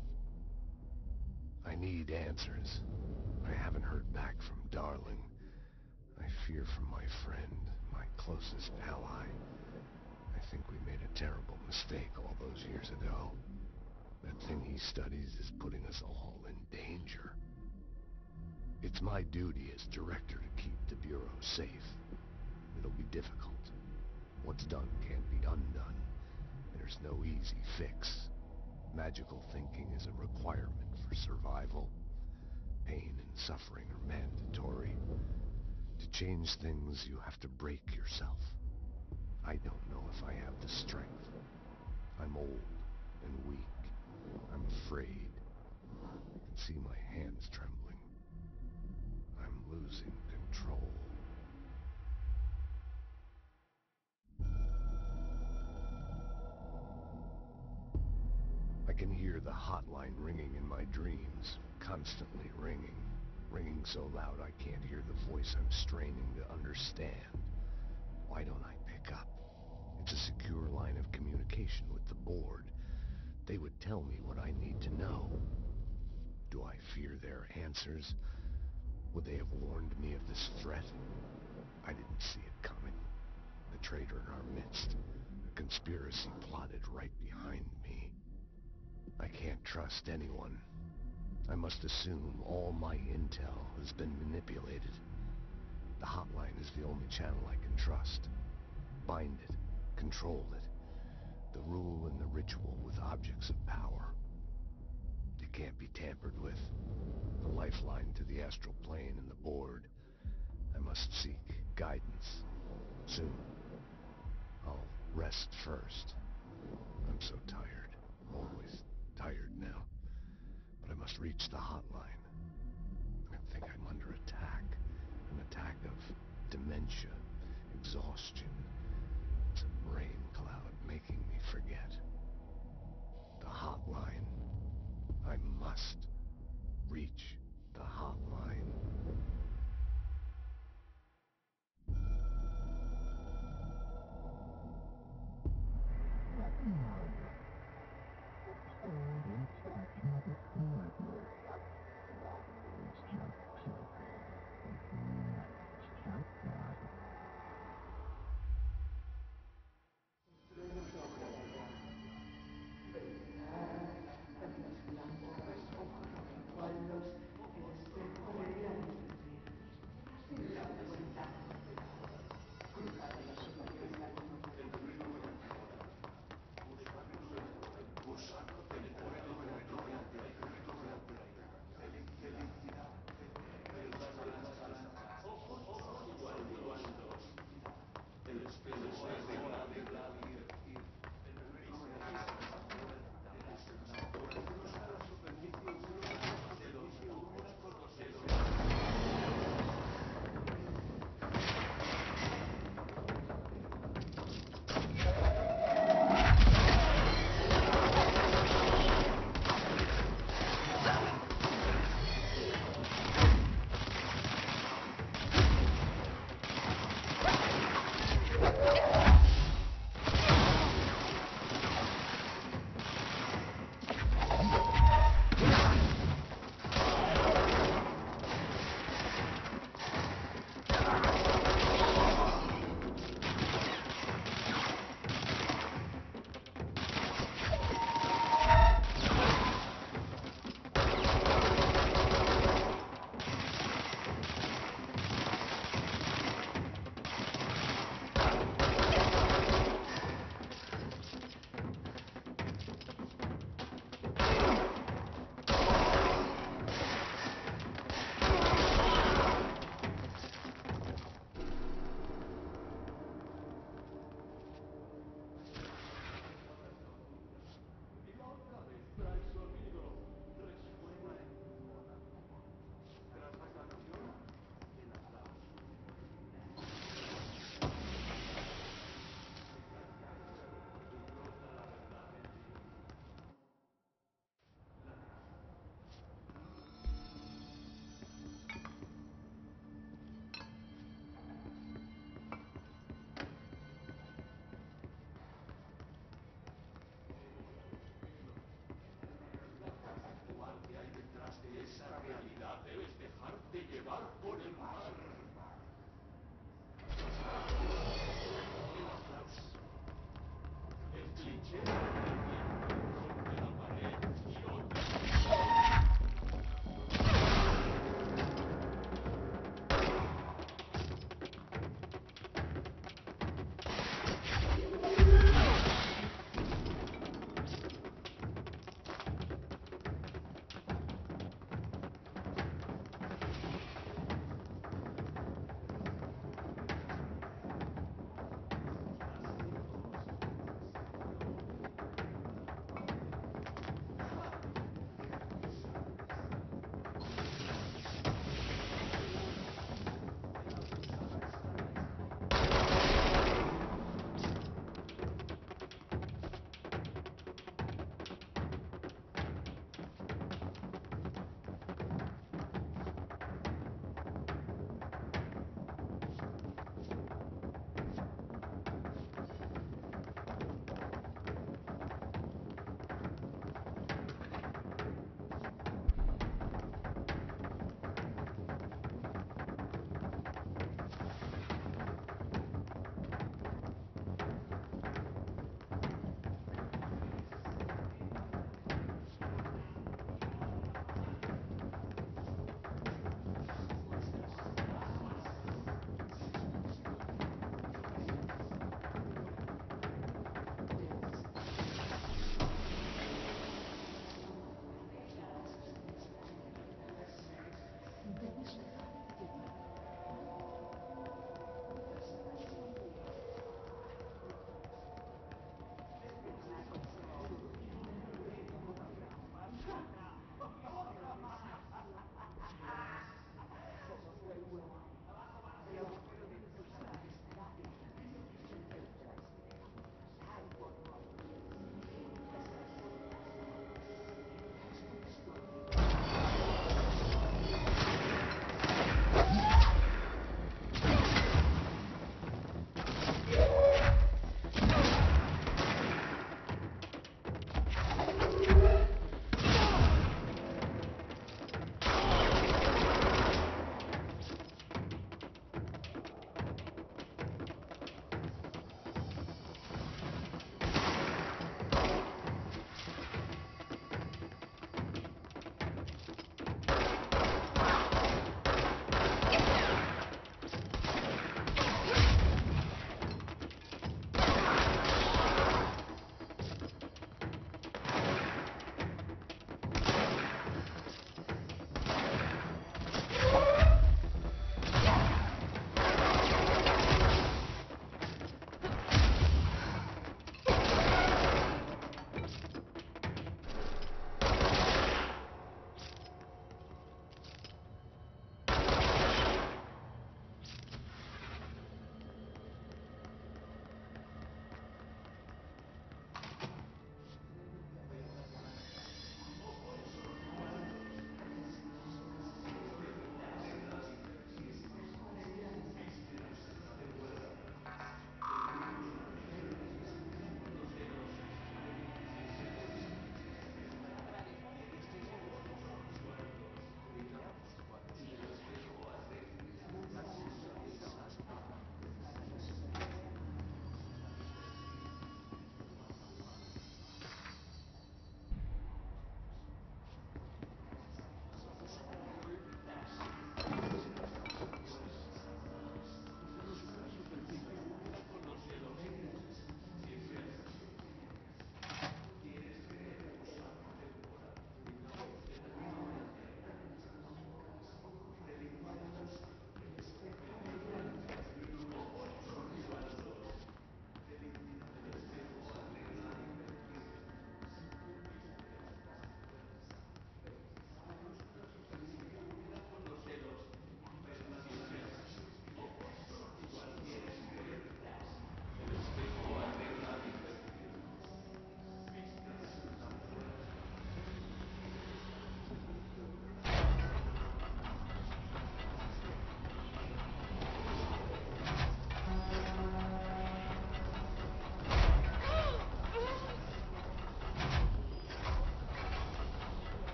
Speaker 7: I need answers. I haven't heard back from Darling. I fear for my friend, my closest ally. I think we made a terrible mistake all those years ago. That thing he studies is putting us all in danger. It's my duty as director to keep the Bureau safe. It'll be difficult. What's done can't be undone. There's no easy fix. Magical thinking is a requirement for survival. Pain and suffering are mandatory. To change things, you have to break yourself. I don't know if I have the strength. I'm old and weak. I'm afraid. I can see my hands trembling. I'm losing control. I can hear the hotline ringing in my dreams, constantly ringing. Ringing so loud I can't hear the voice I'm straining to understand. Why don't I pick up? It's a secure line of communication with the board. They would tell me what I need to know. Do I fear their answers? Would they have warned me of this threat? I didn't see it coming. The traitor in our midst. A conspiracy plotted right behind me. I can't trust anyone. I must assume all my intel has been manipulated. The hotline is the only channel I can trust. Bind it, control it. The rule and the ritual with objects of power. It can't be tampered with. The lifeline to the astral plane and the board. I must seek guidance. Soon. I'll rest first. I'm so tired. Always tired now. But I must reach the hotline. I think I'm under attack. An attack of dementia, exhaustion. It's a brain cloud making me forget. The hotline. I must reach the hotline.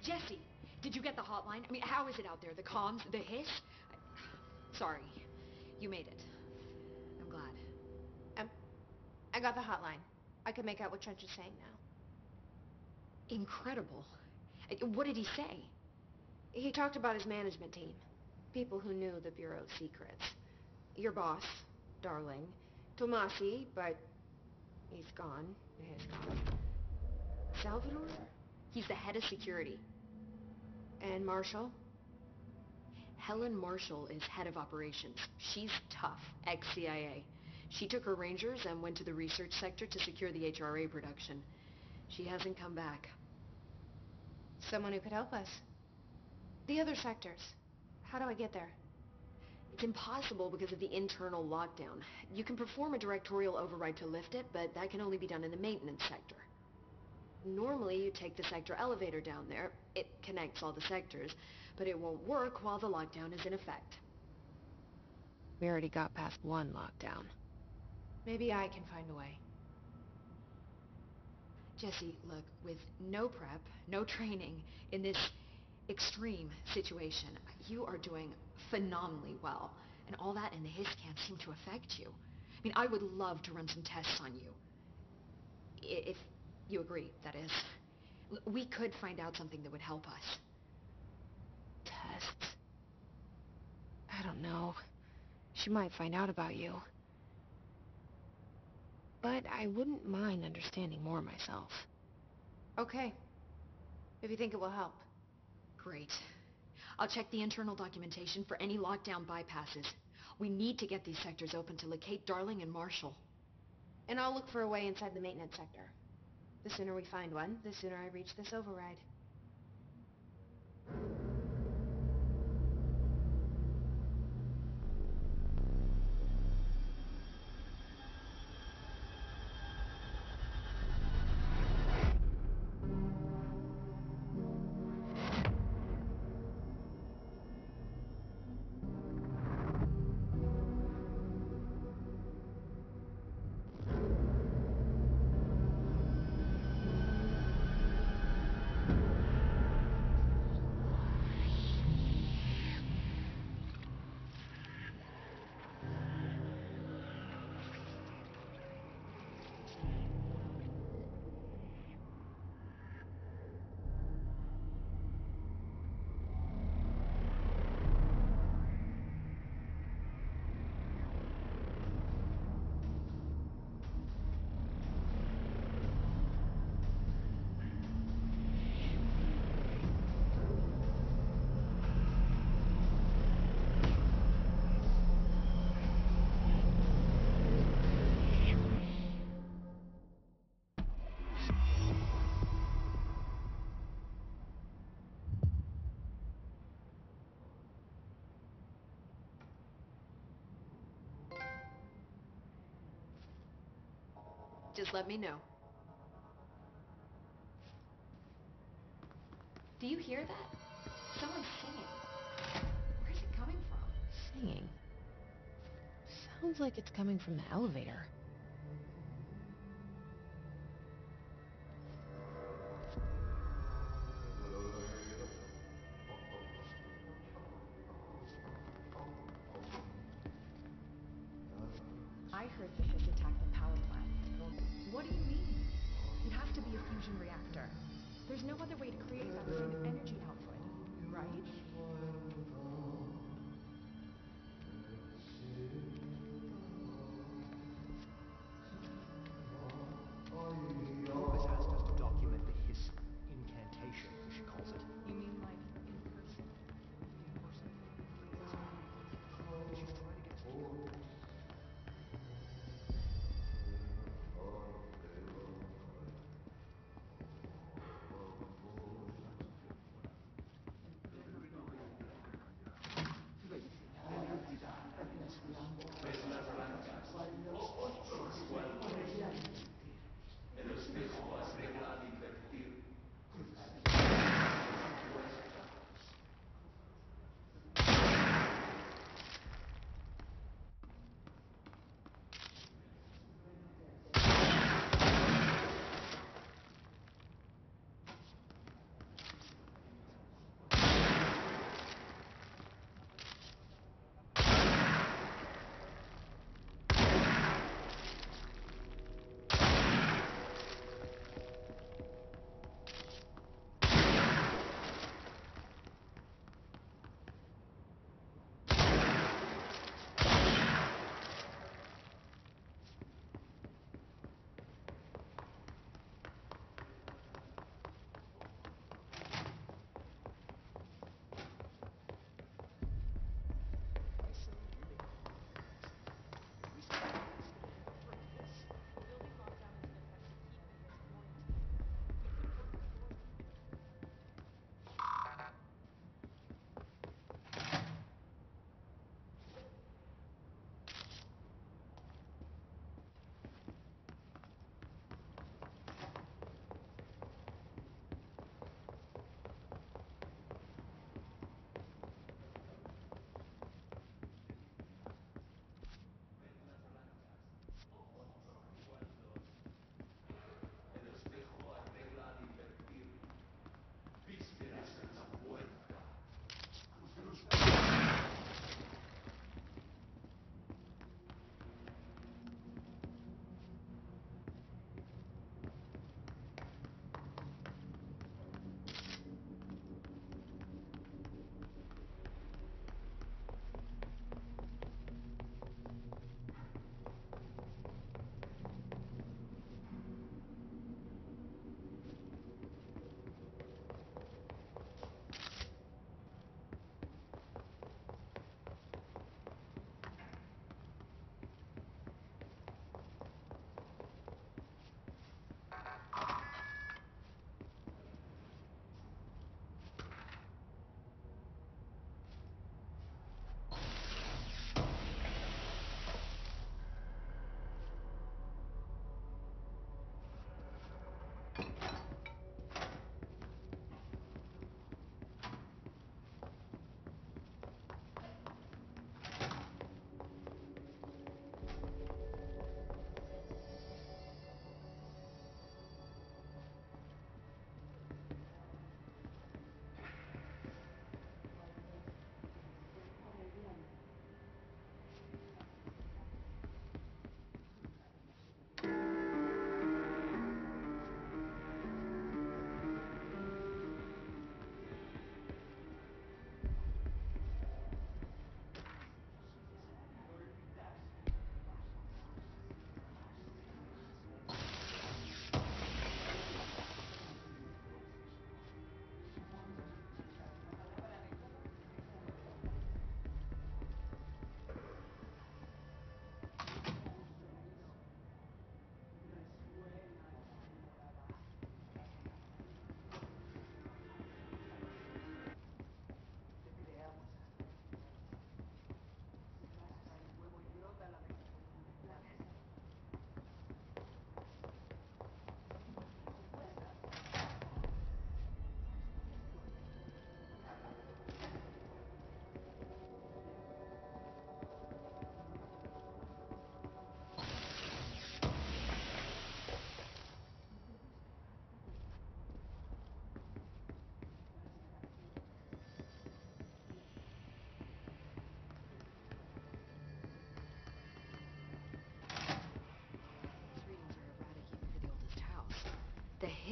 Speaker 6: Jesse, did you get the hotline? I mean, how is it out there? The comms, the hiss? Sorry, you made it. I'm glad.
Speaker 1: I got the hotline. I can make out what Trench is saying now.
Speaker 6: Incredible. What did he say?
Speaker 1: He talked about his management team. People who knew the Bureau's secrets. Your boss, Darling. Tomasi, but he's gone. He's gone. Salvador?
Speaker 6: He's the head of security.
Speaker 1: And Marshall?
Speaker 6: Helen Marshall is head of operations. She's tough, ex-CIA. She took her rangers and went to the research sector to secure the HRA production. She hasn't come back.
Speaker 1: Someone who could help us. The other sectors. How do I get there?
Speaker 6: It's impossible because of the internal lockdown. You can perform a directorial override to lift it, but that can only be done in the maintenance sector. Normally, you take the sector elevator down there. It connects all the sectors, but it won't work while the lockdown is in effect.
Speaker 1: We already got past one lockdown. Maybe I can find a way.
Speaker 6: Jesse, look, with no prep, no training in this extreme situation, you are doing phenomenally well. And all that and the hiss can't seem to affect you. I mean, I would love to run some tests on you. If you agree, that is. We could find out something that would help us.
Speaker 1: Tests? I don't know. She might find out about you. But I wouldn't mind understanding more myself. Okay. If you think it will help.
Speaker 6: Great. I'll check the internal documentation for any lockdown bypasses. We need to get these sectors open to locate Darling and Marshall.
Speaker 1: And I'll look for a way inside the maintenance sector. The sooner we find one, the sooner I reach this override.
Speaker 6: Just let me know. Do you hear that? Someone's singing. Where's it coming from?
Speaker 1: Singing? Sounds like it's coming from the elevator.
Speaker 6: I heard the hiss attack the power plant. What do you mean? It has to be a fusion reactor. There's no other way to create that same energy output, right?
Speaker 8: Corvus asked us to document the hiss incantation, as she calls it.
Speaker 6: You mean like in person?
Speaker 8: In person. She's trying to get us to work.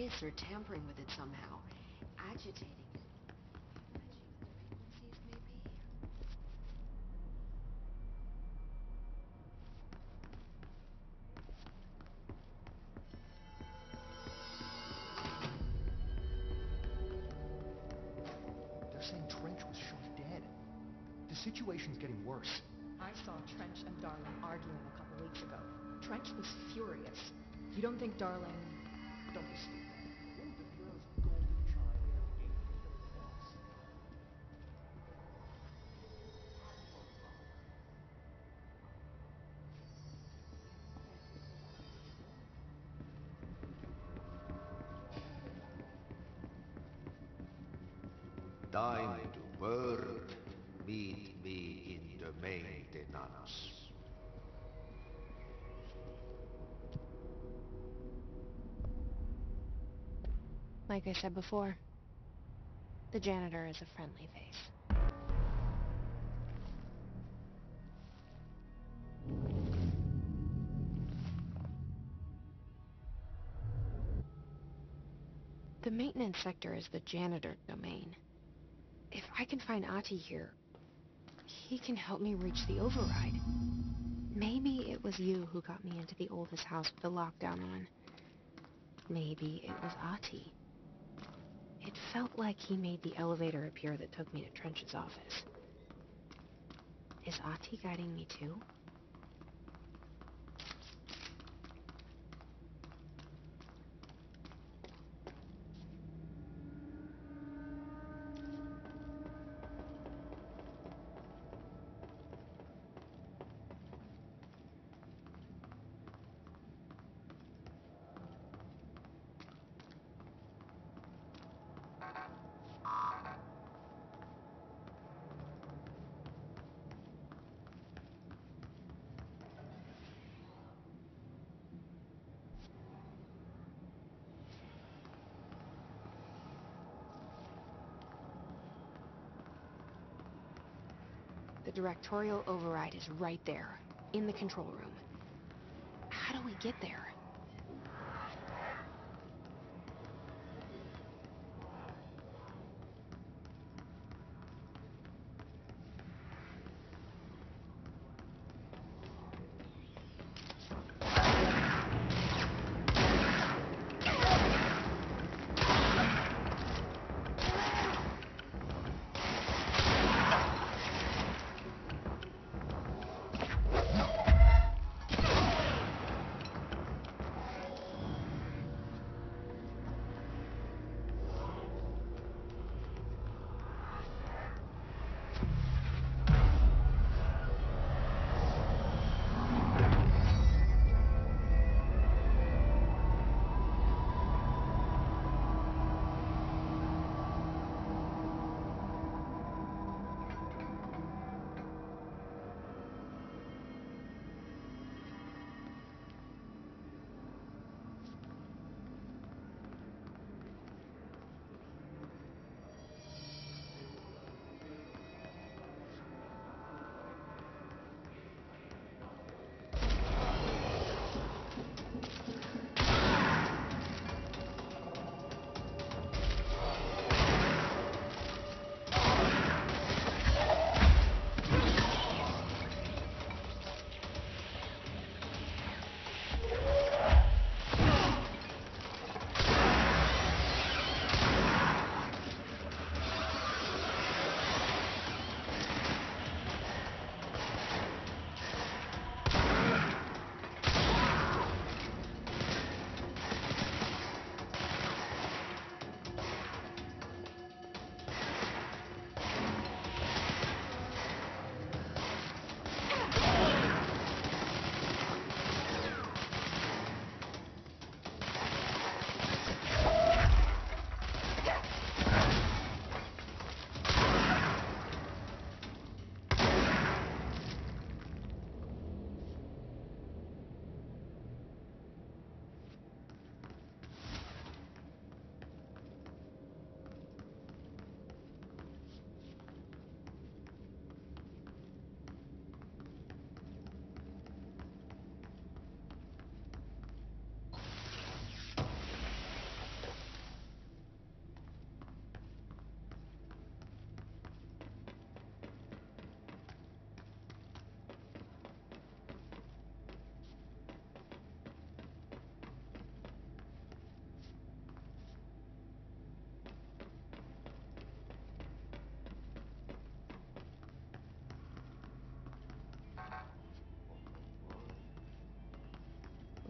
Speaker 6: space or tampering with it somehow. Agitating it. Frequencies, maybe?
Speaker 8: They're saying Trench was shot dead. The situation's getting worse.
Speaker 9: I saw Trench and Darling arguing a couple weeks ago. Trench was furious. You don't think Darling... Don't be stupid.
Speaker 8: Oh, the Bureau's golden child ain't anything else.
Speaker 10: Time to work. Meet me in the maintenance.
Speaker 1: Like I said before, the janitor is a friendly face. The maintenance sector is the janitor domain. If I can find Ahti here, he can help me reach the override. Maybe it was you who got me into the oldest house with the lockdown on. Maybe it was Ahti. It felt like he made the elevator appear that took me to Trench's office. Is Ahti guiding me too? The directorial override is right there, in the control room. How do we get there?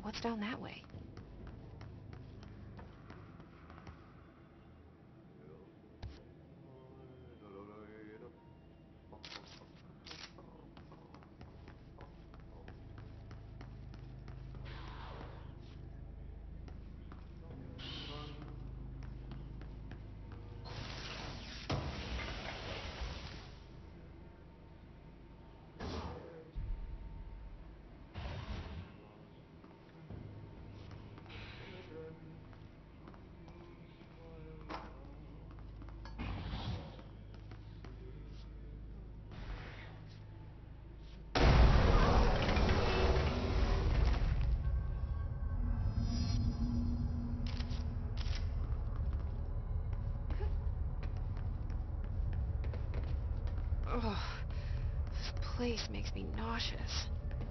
Speaker 1: What's down that way? Ugh, this place makes me nauseous.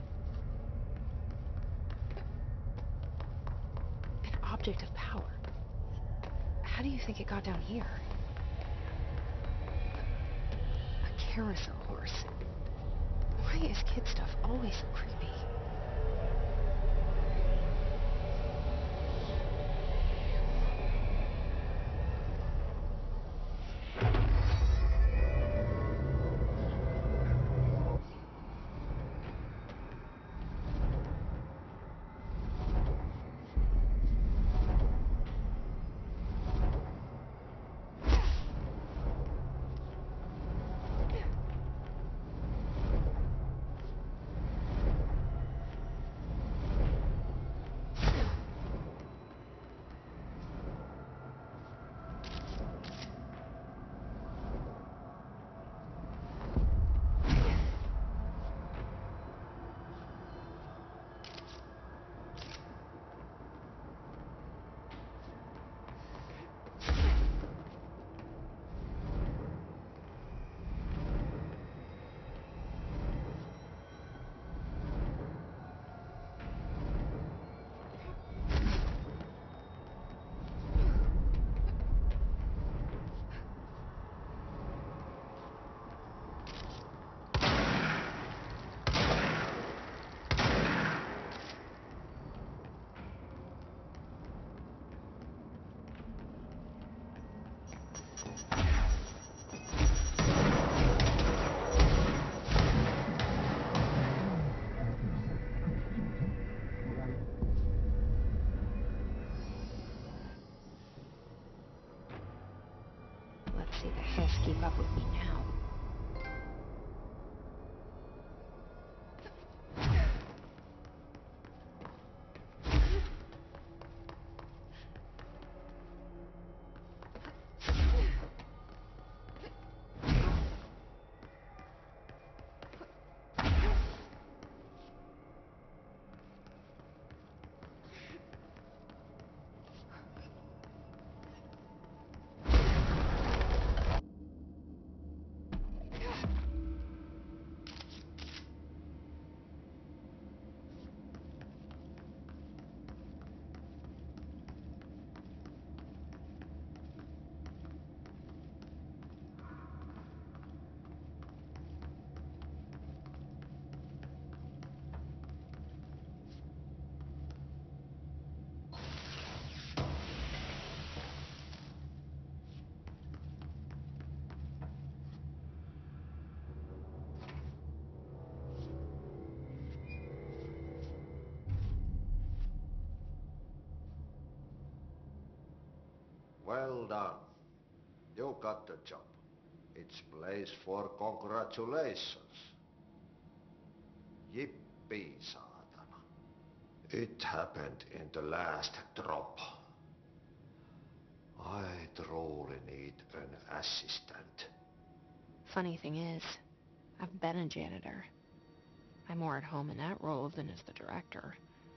Speaker 1: An object of power. How do you think it got down here? A carousel horse. Why is kid stuff always so creepy? Let's see the Hess keep up with me now.
Speaker 10: Well done. You got the job. It's place for congratulations. Yippee, saatana. It happened in the last drop. I truly need an assistant.
Speaker 1: Funny thing is, I've been a janitor. I'm more at home in that role than as the director.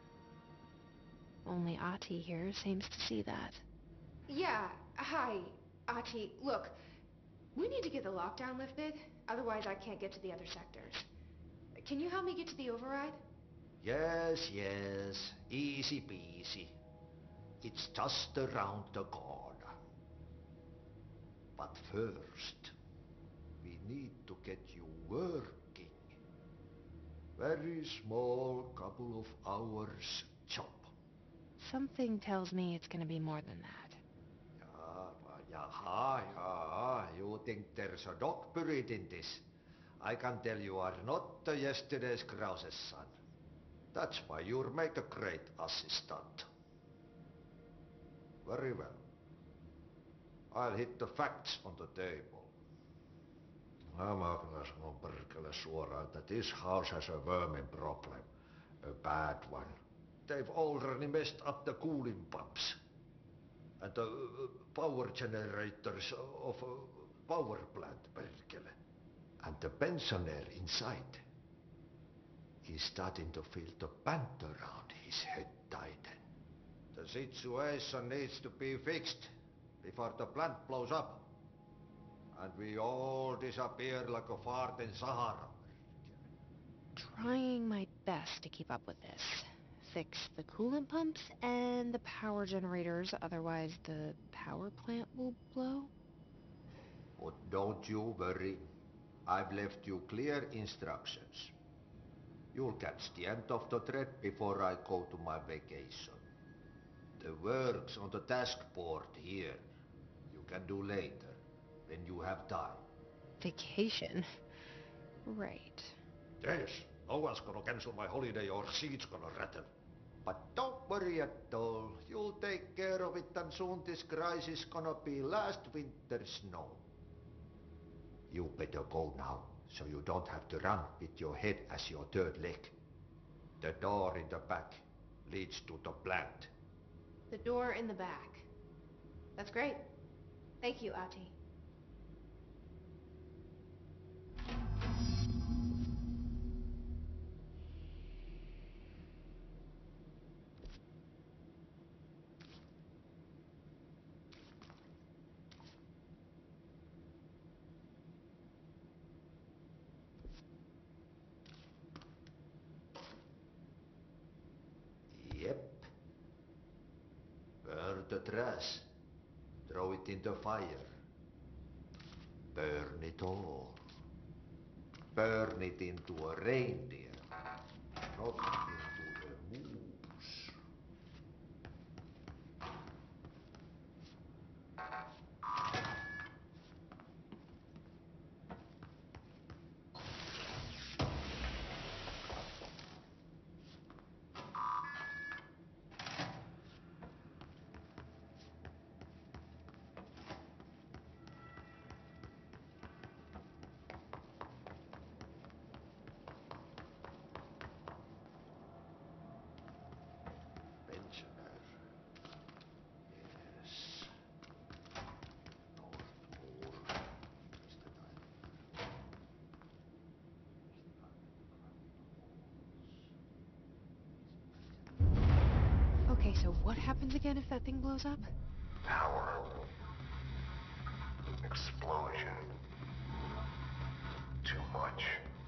Speaker 1: Only Ati here seems to see that.
Speaker 9: Yeah, hi, Ati. Look, we need to get the lockdown lifted, otherwise I can't get to the other sectors. Can you help me get to the override?
Speaker 10: Yes, easy peasy. It's just around the corner. But first, we need to get you working. Very small couple of hours job.
Speaker 9: Something tells me it's gonna be more than that.
Speaker 10: Jaha, you think there's a dog buried in this? I can tell you are not the yesterday's Krause's son. That's why you'll make a great assistant. Very well. I'll hit the facts on the table. Mä sanon perkele suoraan, that this house has a vermin problem. A bad one. They've already messed up the cooling pumps. And the power generators of a power plant, perkele. And the pensioner inside. He's starting to feel the band around his head tighten. The situation needs to be fixed before the plant blows up. And we all disappear like a fart in Sahara.
Speaker 9: Trying my best to keep up with this. Fix the coolant pumps and the power generators, otherwise the power plant will blow?
Speaker 10: But don't you worry. I've left you clear instructions. You'll catch the end of the thread before I go to my vacation. The work's on the task board here. You can do later, when you have time.
Speaker 9: Vacation? Right.
Speaker 10: Yes, no one's gonna cancel my holiday or seat's gonna rattle. But don't worry at all. You'll take care of it and soon this crisis gonna be last winter's snow. You better go now, so you don't have to run with your head as your third leg. The door in the back leads to the plant.
Speaker 9: The door in the back. That's great. Thank you, Ati.
Speaker 10: Yep. Burn the trash. Throw it in the fire. Burn it all. Burn it into a reindeer, not into a moose. Pensioner. Yes. Northmore.
Speaker 9: Okay, so what happens again if that thing blows up?
Speaker 4: Power. Explosion. Too much.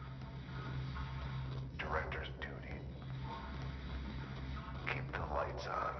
Speaker 4: Director's duty. Keep the lights on.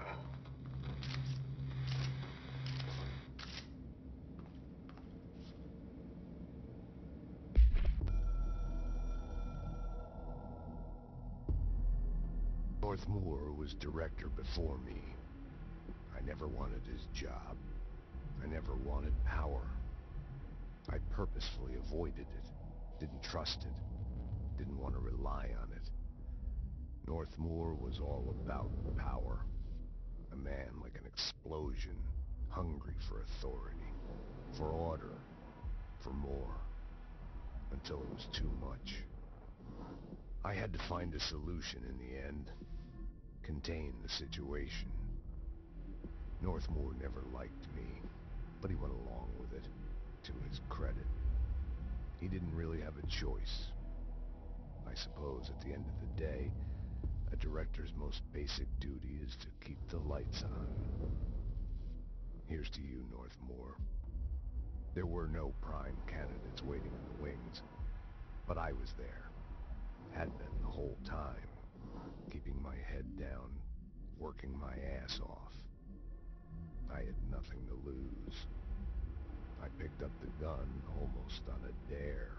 Speaker 7: Northmore was director before me. I never wanted his job. I never wanted power. I purposefully avoided it, didn't trust it, didn't want to rely on it. Northmore was all about power. A man like an explosion, hungry for authority, for order, for more, until it was too much. I had to find a solution in the end, contain the situation. Northmore never liked me, but he went along with it, to his credit. He didn't really have a choice. I suppose at the end of the day, a director's most basic duty is to keep the lights on. Here's to you, Northmore. There were no prime candidates waiting in the wings, but I was there. Had been the whole time, keeping my head down, working my ass off. I had nothing to lose. I picked up the gun almost on a dare.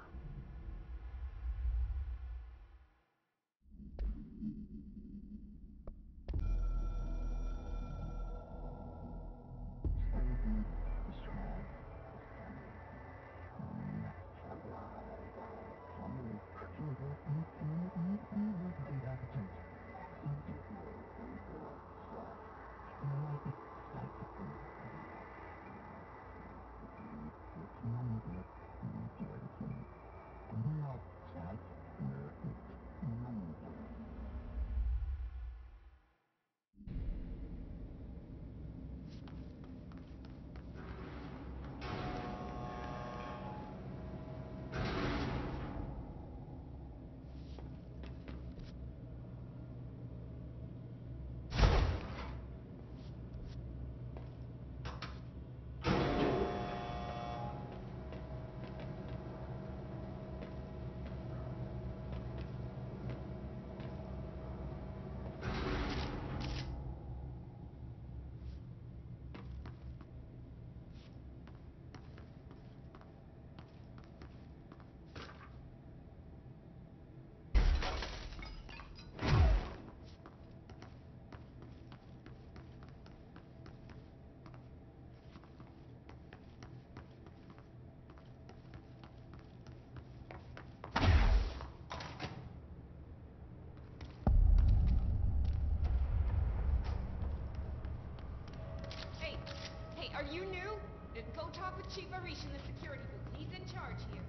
Speaker 9: Go talk with Chief Arish in the security booth. He's in charge here.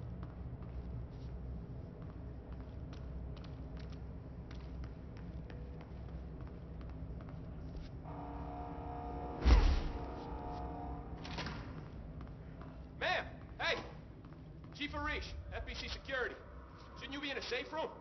Speaker 11: Ma'am! Hey! Chief Arish, FBC Security. Shouldn't you be in a safe room?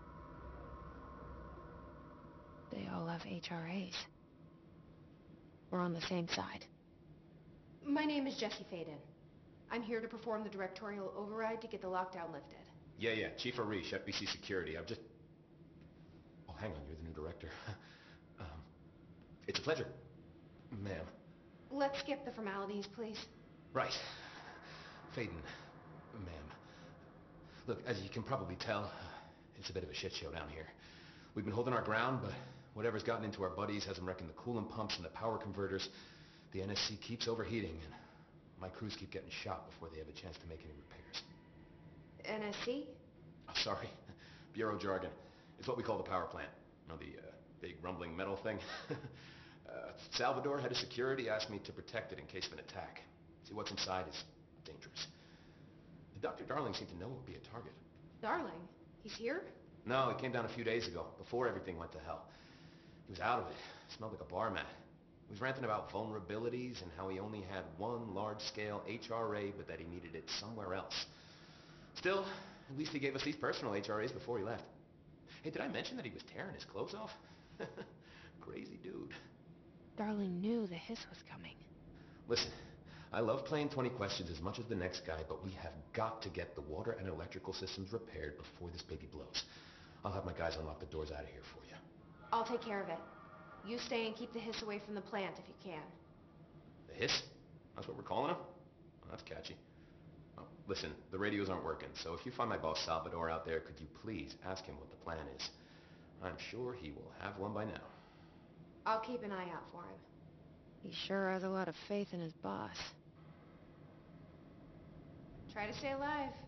Speaker 1: They all have HRAs. We're on the same side.
Speaker 9: My name is Jesse Faden. I'm here to perform the directorial override to get the lockdown lifted.
Speaker 11: Yeah, Chief Arish, FBC Security. I've just... Oh, hang on, you're the new director. It's a pleasure, ma'am.
Speaker 9: Let's skip the formalities, please.
Speaker 11: Right. Faden, ma'am. Look, as you can probably tell, it's a bit of a shit show down here. We've been holding our ground, but whatever's gotten into our buddies has them wrecking the coolant pumps and the power converters. The NSC keeps overheating, and my crews keep getting shot before they have a chance to make any repairs.
Speaker 9: NSC?
Speaker 11: Oh, sorry. Bureau jargon. It's what we call the power plant. You know, the big rumbling metal thing? Salvador, head of security, asked me to protect it in case of an attack. See, what's inside is dangerous. Dr. Darling seemed to know it would be a target.
Speaker 9: Darling? He's here?
Speaker 11: No, he came down a few days ago, before everything went to hell. He was out of it. Smelled like a bar mat. He was ranting about vulnerabilities and how he only had one large-scale HRA, but that he needed it somewhere else. Still, at least he gave us these personal HRAs before he left. Hey, did I mention that he was tearing his clothes off? Crazy dude.
Speaker 1: Darling knew the hiss was coming.
Speaker 11: Listen, I love playing 20 questions as much as the next guy, but we have got to get the water and electrical systems repaired before this baby blows. I'll have my guys unlock the doors out of here for you.
Speaker 9: I'll take care of it. You stay and keep the hiss away from the plant if you can.
Speaker 11: The hiss? That's what we're calling him? Well, that's catchy. Oh, listen, the radios aren't working, so if you find my boss Salvador out there, could you please ask him what the plan is? I'm sure he will have one by now.
Speaker 9: I'll keep an eye out for him.
Speaker 1: He sure has a lot of faith in his boss.
Speaker 9: Try to stay alive.